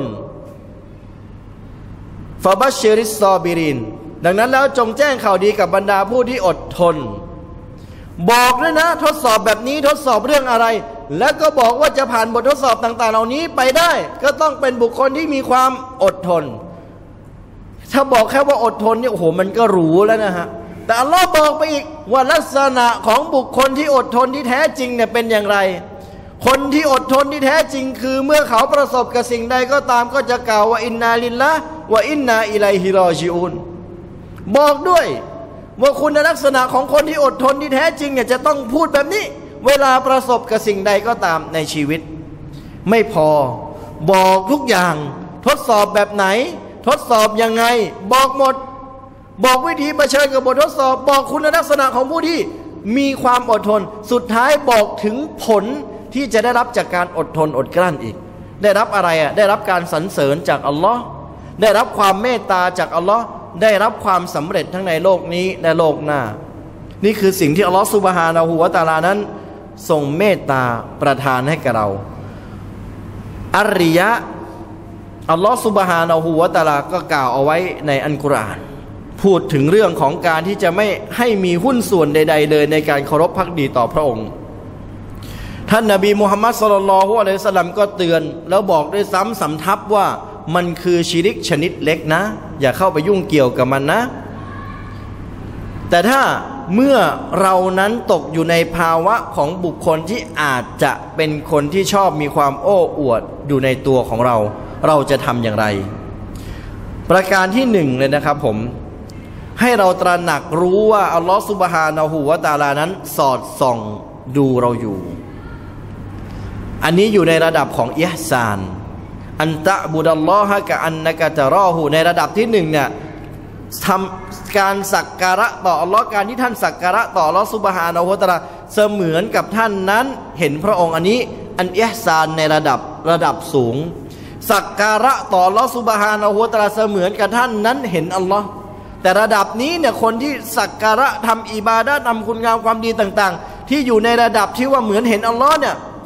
ฟาบัชชิริสซอบิรินดังนั้นแล้วจงแจ้งข่าวดีกับบรรดาผู้ที่อดทนบอกด้วยนะทดสอบแบบนี้ทดสอบเรื่องอะไรแล้วก็บอกว่าจะผ่านบททดสอบต่างๆเหล่านี้ไปได้ก็ต้องเป็นบุคคลที่มีความอดทนถ้าบอกแค่ว่าอดทนเนี่ยโอ้โหมันก็หรูแล้วนะฮะแต่อัลลอฮ์บอกไปอีกว่าลักษณะของบุคคลที่อดทนที่แท้จริงเนี่ยเป็นอย่างไรคนที่อดทนที่แท้จริงคือเมื่อเขาประสบกับสิ่งใดก็ตามก็จะกล่าวว่าอินนาลิลละว่าอินนาอิลัยฮิรอญิอูนบอกด้วยว่าคุณลักษณะของคนที่อดทนที่แท้จริงเนี่ยจะต้องพูดแบบนี้เวลาประสบกับสิ่งใดก็ตามในชีวิตไม่พอบอกทุกอย่างทดสอบแบบไหนทดสอบยังไงบอกหมดบอกวิธีเผชิญกับบททดสอบบอกคุณลักษณะของผู้ที่มีความอดทนสุดท้ายบอกถึงผลที่จะได้รับจากการอดทนอดกลั้นอีกได้รับอะไรอ่ะได้รับการสรรเสริญจากอัลลอฮ์ได้รับความเมตตาจากอัลลอฮ์ได้รับความสำเร็จทั้งในโลกนี้และโลกหน้านี่คือสิ่งที่อัลลอฮ์ซุบฮานะฮูวะตะอาลานั้นทรงเมตตาประทานให้กับเราอัรริยะอัลลอฮ์ซุบฮานะฮูวะตะอาลาก็กล่าวเอาไว้ในอัลกุรอานพูดถึงเรื่องของการที่จะไม่ให้มีหุ้นส่วนใดๆเลยในการเคารพภักดีต่อพระองค์ท่านนบีมุฮัมมัดศ็อลลัลลอฮุอะลัยฮิวะซัลลัมก็เตือนแล้วบอกด้วยซ้ำสำทับว่ามันคือชิริกชนิดเล็กนะอย่าเข้าไปยุ่งเกี่ยวกับมันนะแต่ถ้าเมื่อเรานั้นตกอยู่ในภาวะของบุคคลที่อาจจะเป็นคนที่ชอบมีความโอ้อวดอยู่ในตัวของเราเราจะทำอย่างไรประการที่หนึ่งเลยนะครับผมให้เราตระหนักรู้ว่าอัลลอฮฺซุบฮานะฮูวะตะอาลานั้นสอดส่องดูเราอยู่อันนี้อยู่ในระดับของอิห์ซานอันตะบุดัลลอฮะกะอันนะกะตะรอฮูในระดับที่หนึ่งเนี่ยทำการสักการะต่ออัลลอฮ์การที่ท่านสักการะต่ออัลลอฮ์ซุบฮานะฮูวะตะอาลาเสมือนกับท่านนั้นเห็นพระองค์อันนี้อันอิห์ซานในระดับระดับสูงสักการะต่ออัลลอฮ์ซุบฮานะฮูวะตะอาลาเสมือนกับท่านนั้นเห็นอัลลอฮ์แต่ระดับนี้เนี่ยคนที่สักการะทำอิบาดะห์ทำคุณงามความดีต่างๆที่อยู่ในระดับที่ว่าเหมือนเห็นอัลลอฮ์เนี่ย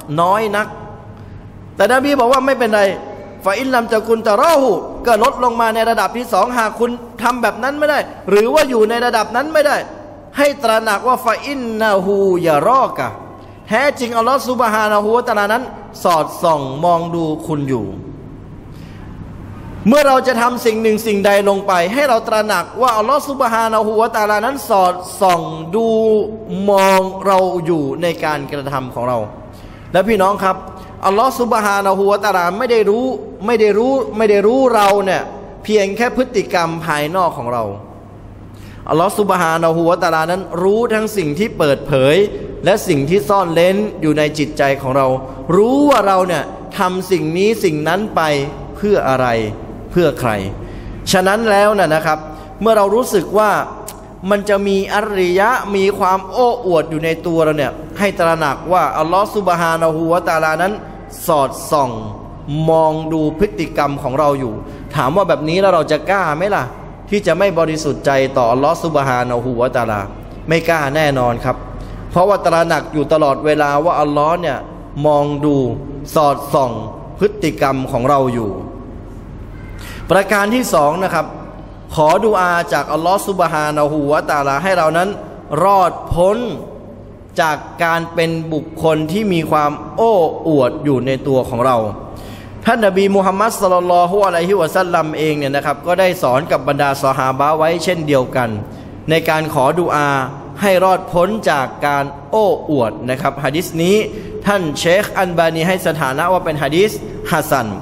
น้อยนักแต่นบีบอกว่าไม่เป็นไรฟาอินลัมจะกุนตะรอหูก็ลดลงมาในระดับที่สองหากคุณทำแบบนั้นไม่ได้หรือว่าอยู่ในระดับนั้นไม่ได้ให้ตระหนักว่าฟาอินนาหูยารอกะแท้จริงอัลลอฮฺซุบฮานะฮูวะตะอาลานั้นสอดส่องมองดูคุณอยู่เมื่อเราจะทำสิ่งหนึ่งสิ่งใดลงไปให้เราตระหนักว่าอัลลอฮฺซุบฮานะฮูวะตะอาลานั้นสอดส่องดูมองเราอยู่ในการกระทำของเราและพี่น้องครับอัลลอฮฺซุบฮานะฮูวะตะอาลาไม่ได้รู้ไม่ได้รู้ไม่ได้รู้เราเนี่ยเพียงแค่พฤติกรรมภายนอกของเราอัลลอฮฺซุบฮานะฮูวะตะอาลานั้นรู้ทั้งสิ่งที่เปิดเผยและสิ่งที่ซ่อนเร้นอยู่ในจิตใจของเรารู้ว่าเราเนี่ยทำสิ่งนี้สิ่งนั้นไปเพื่ออะไรเพื่อใครฉะนั้นแล้วนะนะครับเมื่อเรารู้สึกว่ามันจะมีอริยะมีความโอ้อวดอยู่ในตัวเราเนี่ยให้ตระหนักว่าอัลลอฮฺซุบฮานะฮูวะตะอาลานั้นสอดส่องมองดูพฤติกรรมของเราอยู่ถามว่าแบบนี้แล้วเราจะกล้าไหมล่ะที่จะไม่บริสุทธิ์ใจต่ออัลลอฮฺซุบฮานะฮูวะตะอาลาไม่กล้าแน่นอนครับเพราะว่าตระหนักอยู่ตลอดเวลาว่าอัลลอฮ์เนี่ยมองดูสอดส่องพฤติกรรมของเราอยู่ประการที่สองนะครับขอดุอาจากอัลลอฮ์ซุบฮานะฮูวะตะอาลาให้เรานั้นรอดพ้นจากการเป็นบุคคลที่มีความโอ้อวดอยู่ในตัวของเราท่านนบีมุฮัมมัดศ็อลลัลลอฮุอะลัยฮิวะซัลลัมเองเนี่ยนะครับก็ได้สอนกับบรรดาซอฮาบะห์ไว้เช่นเดียวกันในการขอดุอาให้รอดพ้นจากการโอ้อวดนะครับหะดีษนี้ท่านเชคอัลบานีให้สถานะว่าเป็นหะดีษฮะซัน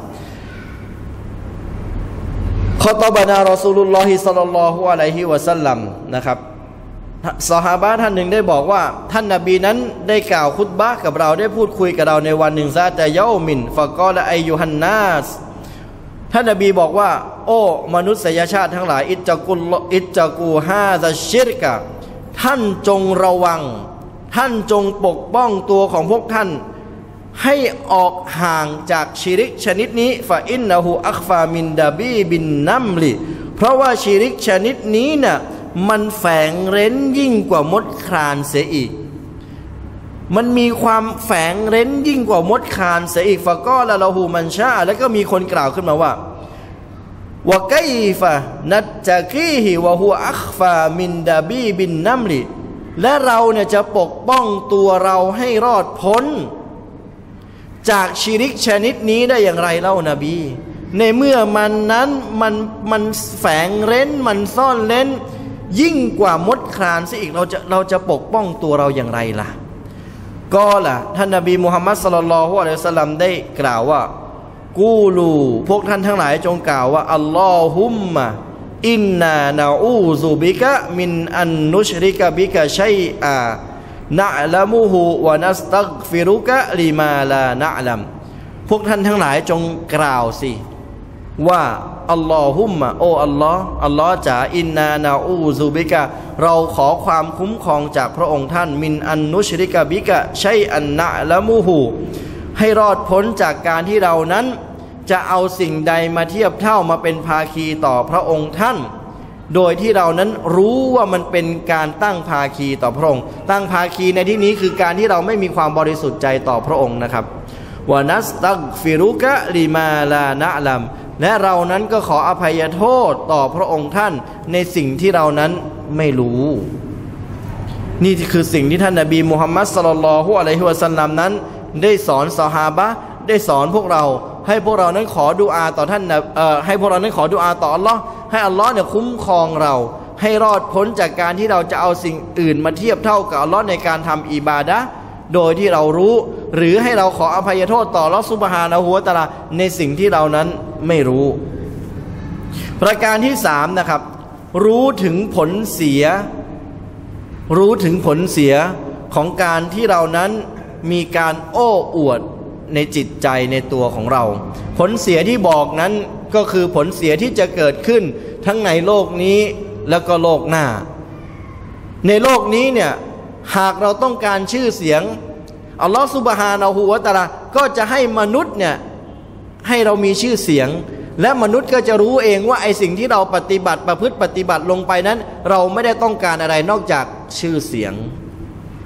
ขอตบานารอซูลุลลอฮิศ็อลลัลลอฮุอะลัยฮิวะซัลลัมนะครับซอฮาบะห์ท่านหนึ่งได้บอกว่าท่านนบีนั้นได้กล่าวคุตบะห์กับเราได้พูดคุยกับเราในวันหนึ่งซะแต่เยามินฟะกอละอัยยูฮันนาสท่านนบีบอกว่าโอ้มนุษยชาติทั้งหลายอิจกุลอิจกูฮาซะชิรกะท่านจงระวังท่านจงปกป้องตัวของพวกท่านให้ออกห่างจากชิริกชนิดนี้ฟาอินนะฮูอัคฟามินดาบีบินนัมลิเพราะว่าชิริกชนิดนี้น่ะมันแฝงเร้นยิ่งกว่ามดคลานเสียอีกมันมีความแฝงเร้นยิ่งกว่ามดคลานเสียอีกฟะกอละละหูมันชาแล้วก็มีคนกล่าวขึ้นมาว่าวะไกฟะนัจจะกีฮิวะฮูอัคฟามินดาบีบินนัมลิและเราเนี่ยจะปกป้องตัวเราให้รอดพ้นจากชิริกชนิดนี้ได้อย่างไรเล่านบีในเมื่อมันนั้นมันมันแฝงเร้นมันซ่อนเร้นยิ่งกว่ามดคลานซะอีกเราจะเราจะปกป้องตัวเราอย่างไรล่ะก็ล่ะท่านนบีมุฮัมมัดศ็อลลัลลอฮุอะลัยฮิวะซัลลัมได้กล่าวว่ากูลูพวกท่านทั้งหลายจงกล่าวว่าอัลลอฮุมมะอินนานาอูซุบิกะมินอันนุชริกะบิกะชัยอานะละมูฮูวะนัสตัฆฟิรุกะลิมาลานะลัมพวกท่านทั้งหลายจงกล่าวสิว่าอัลลอฮุมมะโออัลลอฮ์อัลลอฮ์จ๋าอินนานาอูซุบิกะเราขอความคุ้มครองจากพระองค์ท่านมินอันนุชริกะบิกะชัยอันนะละมูฮูให้รอดพ้นจากการที่เรานั้นจะเอาสิ่งใดมาเทียบเท่ามาเป็นภาคีต่อพระองค์ท่านโดยที่เรานั้นรู้ว่ามันเป็นการตั้งภาคีต่อพระองค์ตั้งภาคีในที่นี้คือการที่เราไม่มีความบริสุทธิ์ใจต่อพระองค์นะครับวานัสตัฆฟิรุกะลิมาลานะลัมและเรานั้นก็ขออภัยโทษต่อพระองค์ท่านในสิ่งที่เรานั้นไม่รู้นี่คือสิ่งที่ท่านนบีมุฮัมมัดศ็อลลัลลอฮุอะลัยฮิวะซัลลัมนั้นได้สอนซอฮาบะห์ได้สอนพวกเราให้พวกเรานั้นขอดุอาต่อท่านเอ่อให้พวกเรานั้นขอดุอาต่ออัลลอฮ์ให้อัลลอฮ์เนี่ยคุ้มครองเราให้รอดพ้นจากการที่เราจะเอาสิ่งอื่นมาเทียบเท่ากับอัลลอฮ์ในการทำอิบาดะห์โดยที่เรารู้หรือให้เราขออภัยโทษต่ออัลลอฮ์ซุบฮานะฮูวะตะอาลาในสิ่งที่เรานั้นไม่รู้ประการที่สามนะครับรู้ถึงผลเสียรู้ถึงผลเสียของการที่เรานั้นมีการโอ้อวดในจิตใจในตัวของเราผลเสียที่บอกนั้นก็คือผลเสียที่จะเกิดขึ้นทั้งในโลกนี้แล้วก็โลกหน้าในโลกนี้เนี่ยหากเราต้องการชื่อเสียงอัลลอฮฺซุบฮานะฮูวะตะอาลาก็จะให้มนุษย์เนี่ยให้เรามีชื่อเสียงและมนุษย์ก็จะรู้เองว่าไอสิ่งที่เราปฏิบัติประพฤติปฏิบัติลงไปนั้นเราไม่ได้ต้องการอะไรนอกจากชื่อเสียง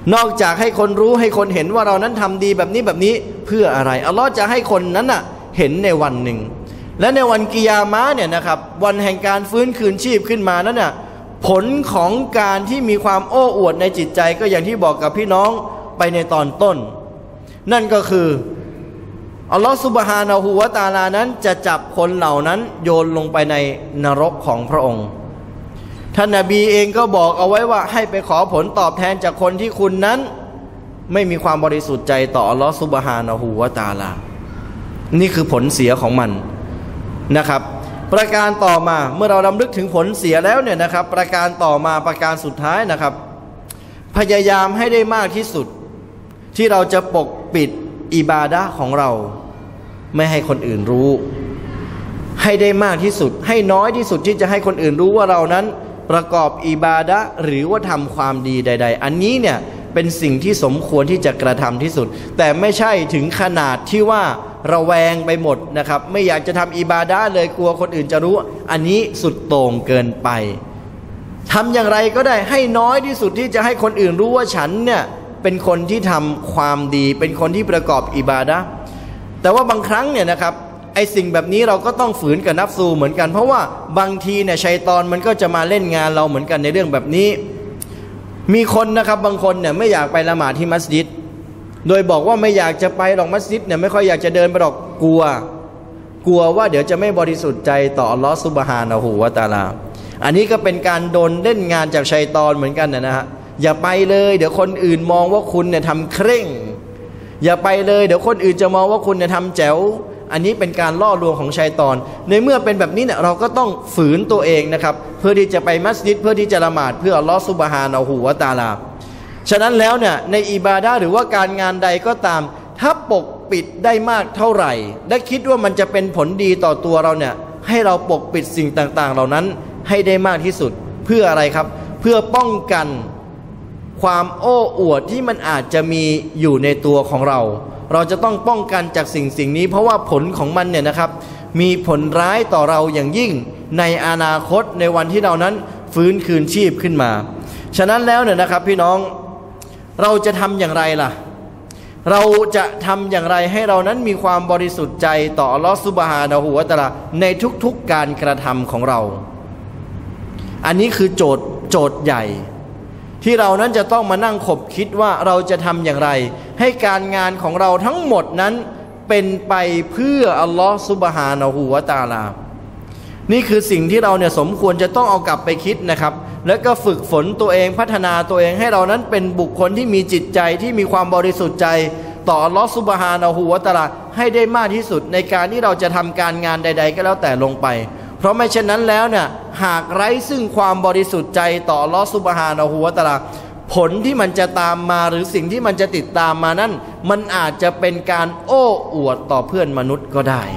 นอกจากให้คนรู้ให้คนเห็นว่าเรานั้นทำดีแบบนี้แบบนี้เพื่ออะไรอัลลอฮ์จะให้คนนั้นน่ะเห็นในวันหนึ่งและในวันกิยามะห์เนี่ยนะครับวันแห่งการฟื้นคืนชีพขึ้นมานั้นน่ะผลของการที่มีความโอ้อวดในจิตใจก็อย่างที่บอกกับพี่น้องไปในตอนต้นนั่นก็คืออัลลอฮฺซุบฮานะฮูวะตะอาลานั้นจะจับคนเหล่านั้นโยนลงไปในนรกของพระองค์ท่านนบีเองก็บอกเอาไว้ว่าให้ไปขอผลตอบแทนจากคนที่คุณนั้นไม่มีความบริสุทธิ์ใจต่ออัลลอฮฺซุบฮานะฮูวะตะอาลานี่คือผลเสียของมันนะครับประการต่อมาเมื่อเรารำลึกถึงผลเสียแล้วเนี่ยนะครับประการต่อมาประการสุดท้ายนะครับพยายามให้ได้มากที่สุดที่เราจะปกปิดอิบาดะห์ของเราไม่ให้คนอื่นรู้ให้ได้มากที่สุดให้น้อยที่สุดที่จะให้คนอื่นรู้ว่าเรานั้นประกอบอิบาดะห์หรือว่าทำความดีใดๆอันนี้เนี่ยเป็นสิ่งที่สมควรที่จะกระทำที่สุดแต่ไม่ใช่ถึงขนาดที่ว่าระแวงไปหมดนะครับไม่อยากจะทำอิบาดะห์เลยกลัวคนอื่นจะรู้อันนี้สุดโต่งเกินไปทำอย่างไรก็ได้ให้น้อยที่สุดที่จะให้คนอื่นรู้ว่าฉันเนี่ยเป็นคนที่ทำความดีเป็นคนที่ประกอบอิบาดะห์แต่ว่าบางครั้งเนี่ยนะครับไอสิ่งแบบนี้เราก็ต้องฝืนกับนัฟซูเหมือนกันเพราะว่าบางทีเนี่ยชัยฏอนมันก็จะมาเล่นงานเราเหมือนกันในเรื่องแบบนี้มีคนนะครับบางคนเนี่ยไม่อยากไปละหมาดที่มัสยิดโดยบอกว่าไม่อยากจะไปหรอกมัสยิดเนี่ยไม่ค่อยอยากจะเดินไปหรอกกลัวกลัวว่าเดี๋ยวจะไม่บริสุทธิ์ใจต่ออัลลอฮฺซุบฮานะฮูวะตะอาลาอันนี้ก็เป็นการโดนเล่นงานจากชัยฏอนเหมือนกันนะฮะอย่าไปเลยเดี๋ยวคนอื่นมองว่าคุณเนี่ยทำเคร่งอย่าไปเลยเดี๋ยวคนอื่นจะมองว่าคุณเนี่ยทำแจ๋วอันนี้เป็นการล่อลวงของชัยฏอนในเมื่อเป็นแบบนี้เนี่ยเราก็ต้องฝืนตัวเองนะครับเพื่อที่จะไปมัสยิดเพื่อที่จะละหมาดเพื่ออัลลอฮฺซุบฮานะฮูวะตะอาลาฉะนั้นแล้วเนี่ยในอิบาดะห์หรือว่าการงานใดก็ตามถ้าปกปิดได้มากเท่าไหร่และคิดว่ามันจะเป็นผลดีต่อตัวเราเนี่ยให้เราปกปิดสิ่งต่างๆเหล่านั้นให้ได้มากที่สุดเพื่ออะไรครับเพื่อป้องกันความโอ้อวดที่มันอาจจะมีอยู่ในตัวของเราเราจะต้องป้องกันจากสิ่งสิ่งนี้เพราะว่าผลของมันเนี่ยนะครับมีผลร้ายต่อเราอย่างยิ่งในอนาคตในวันที่เรานั้นฟื้นคืนชีพขึ้นมาฉะนั้นแล้วเนี่ยนะครับพี่น้องเราจะทำอย่างไรล่ะเราจะทำอย่างไรให้เรานั้นมีความบริสุทธิ์ใจต่ออัลลอฮฺซุบฮานะฮูวะตะอาลาในทุกๆการกระทำของเราอันนี้คือโจทย์โจทย์ใหญ่ที่เรานั้นจะต้องมานั่งขบคิดว่าเราจะทำอย่างไรให้การงานของเราทั้งหมดนั้นเป็นไปเพื่ออัลลอฮฺซุบฮานะฮูวะตะอาลานี่คือสิ่งที่เราเนี่ยสมควรจะต้องเอากลับไปคิดนะครับแล้วก็ฝึกฝนตัวเองพัฒนาตัวเองให้เรานั้นเป็นบุคคลที่มีจิตใจที่มีความบริสุทธิ์ใจต่ออัลลอฮฺซุบฮานะฮูวะตะอาลาให้ได้มากที่สุดในการที่เราจะทำการงานใดๆก็แล้วแต่ลงไปเพราะไม่เช่นนั้นแล้วเนี่ยหากไร้ซึ่งความบริสุทธิ์ใจต่ออัลลอฮฺซุบฮานะฮูวะตะอาลาผลที่มันจะตามมาหรือสิ่งที่มันจะติดตามมานั้นมันอาจจะเป็นการโอ้อวดต่อเพื่อนมนุษย์ก็ได้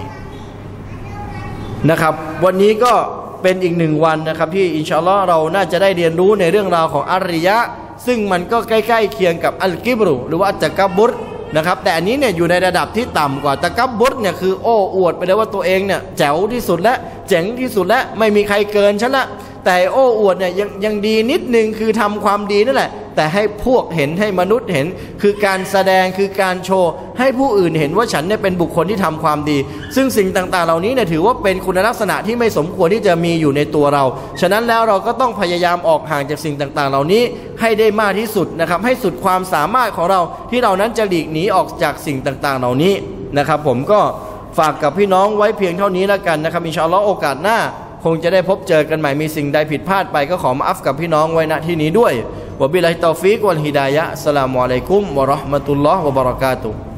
นะครับวันนี้ก็เป็นอีกหนึ่งวันนะครับที่อินชาอัลลอฮ์เราน่าจะได้เรียนรู้ในเรื่องราวของอาริยะซึ่งมันก็ใกล้ๆเคียงกับอัลกิบรุหรือว่าอัตตะกับบุรนะครับแต่อันนี้เนี่ยอยู่ในระดับที่ต่ำกว่าตะกับบบุรเนี่ยคือโอ้อวดไปเลยว่าตัวเองเนี่ยแจ๋วที่สุดและเจ๋งที่สุดและไม่มีใครเกินฉันละแต่โอ้อวดเนี่ยยังยังดีนิดนึงคือทำความดีนั่นแหละแต่ให้พวกเห็นให้มนุษย์เห็นคือการแสดงคือการโชว์ให้ผู้อื่นเห็นว่าฉันเนี่ยเป็นบุคคลที่ทำความดีซึ่งสิ่งต่างๆเหล่านี้เนี่ยถือว่าเป็นคุณลักษณะที่ไม่สมควรที่จะมีอยู่ในตัวเราฉะนั้นแล้วเราก็ต้องพยายามออกห่างจากสิ่งต่างๆเหล่านี้ให้ได้มากที่สุดนะครับให้สุดความสามารถของเราที่เรานั้นจะหลีกหนีออกจากสิ่งต่างๆเหล่านี้นะครับผมก็ฝากกับพี่น้องไว้เพียงเท่านี้แล้วกันนะครับอินชาอัลลอฮ์โอกาสหน้าคงจะได้พบเจอกันใหม่มีสิ่งใดผิดพลาดไปก็ขอมาอัฟกับพี่น้องไว้ณที่นี้ด้วยวะบิลลาฮิตตอฟิกวัลฮิดายะฮ์อัสสลามุอะลัยกุมวะเราะห์มะตุลลอฮ์วะบะเราะกาตุฮ์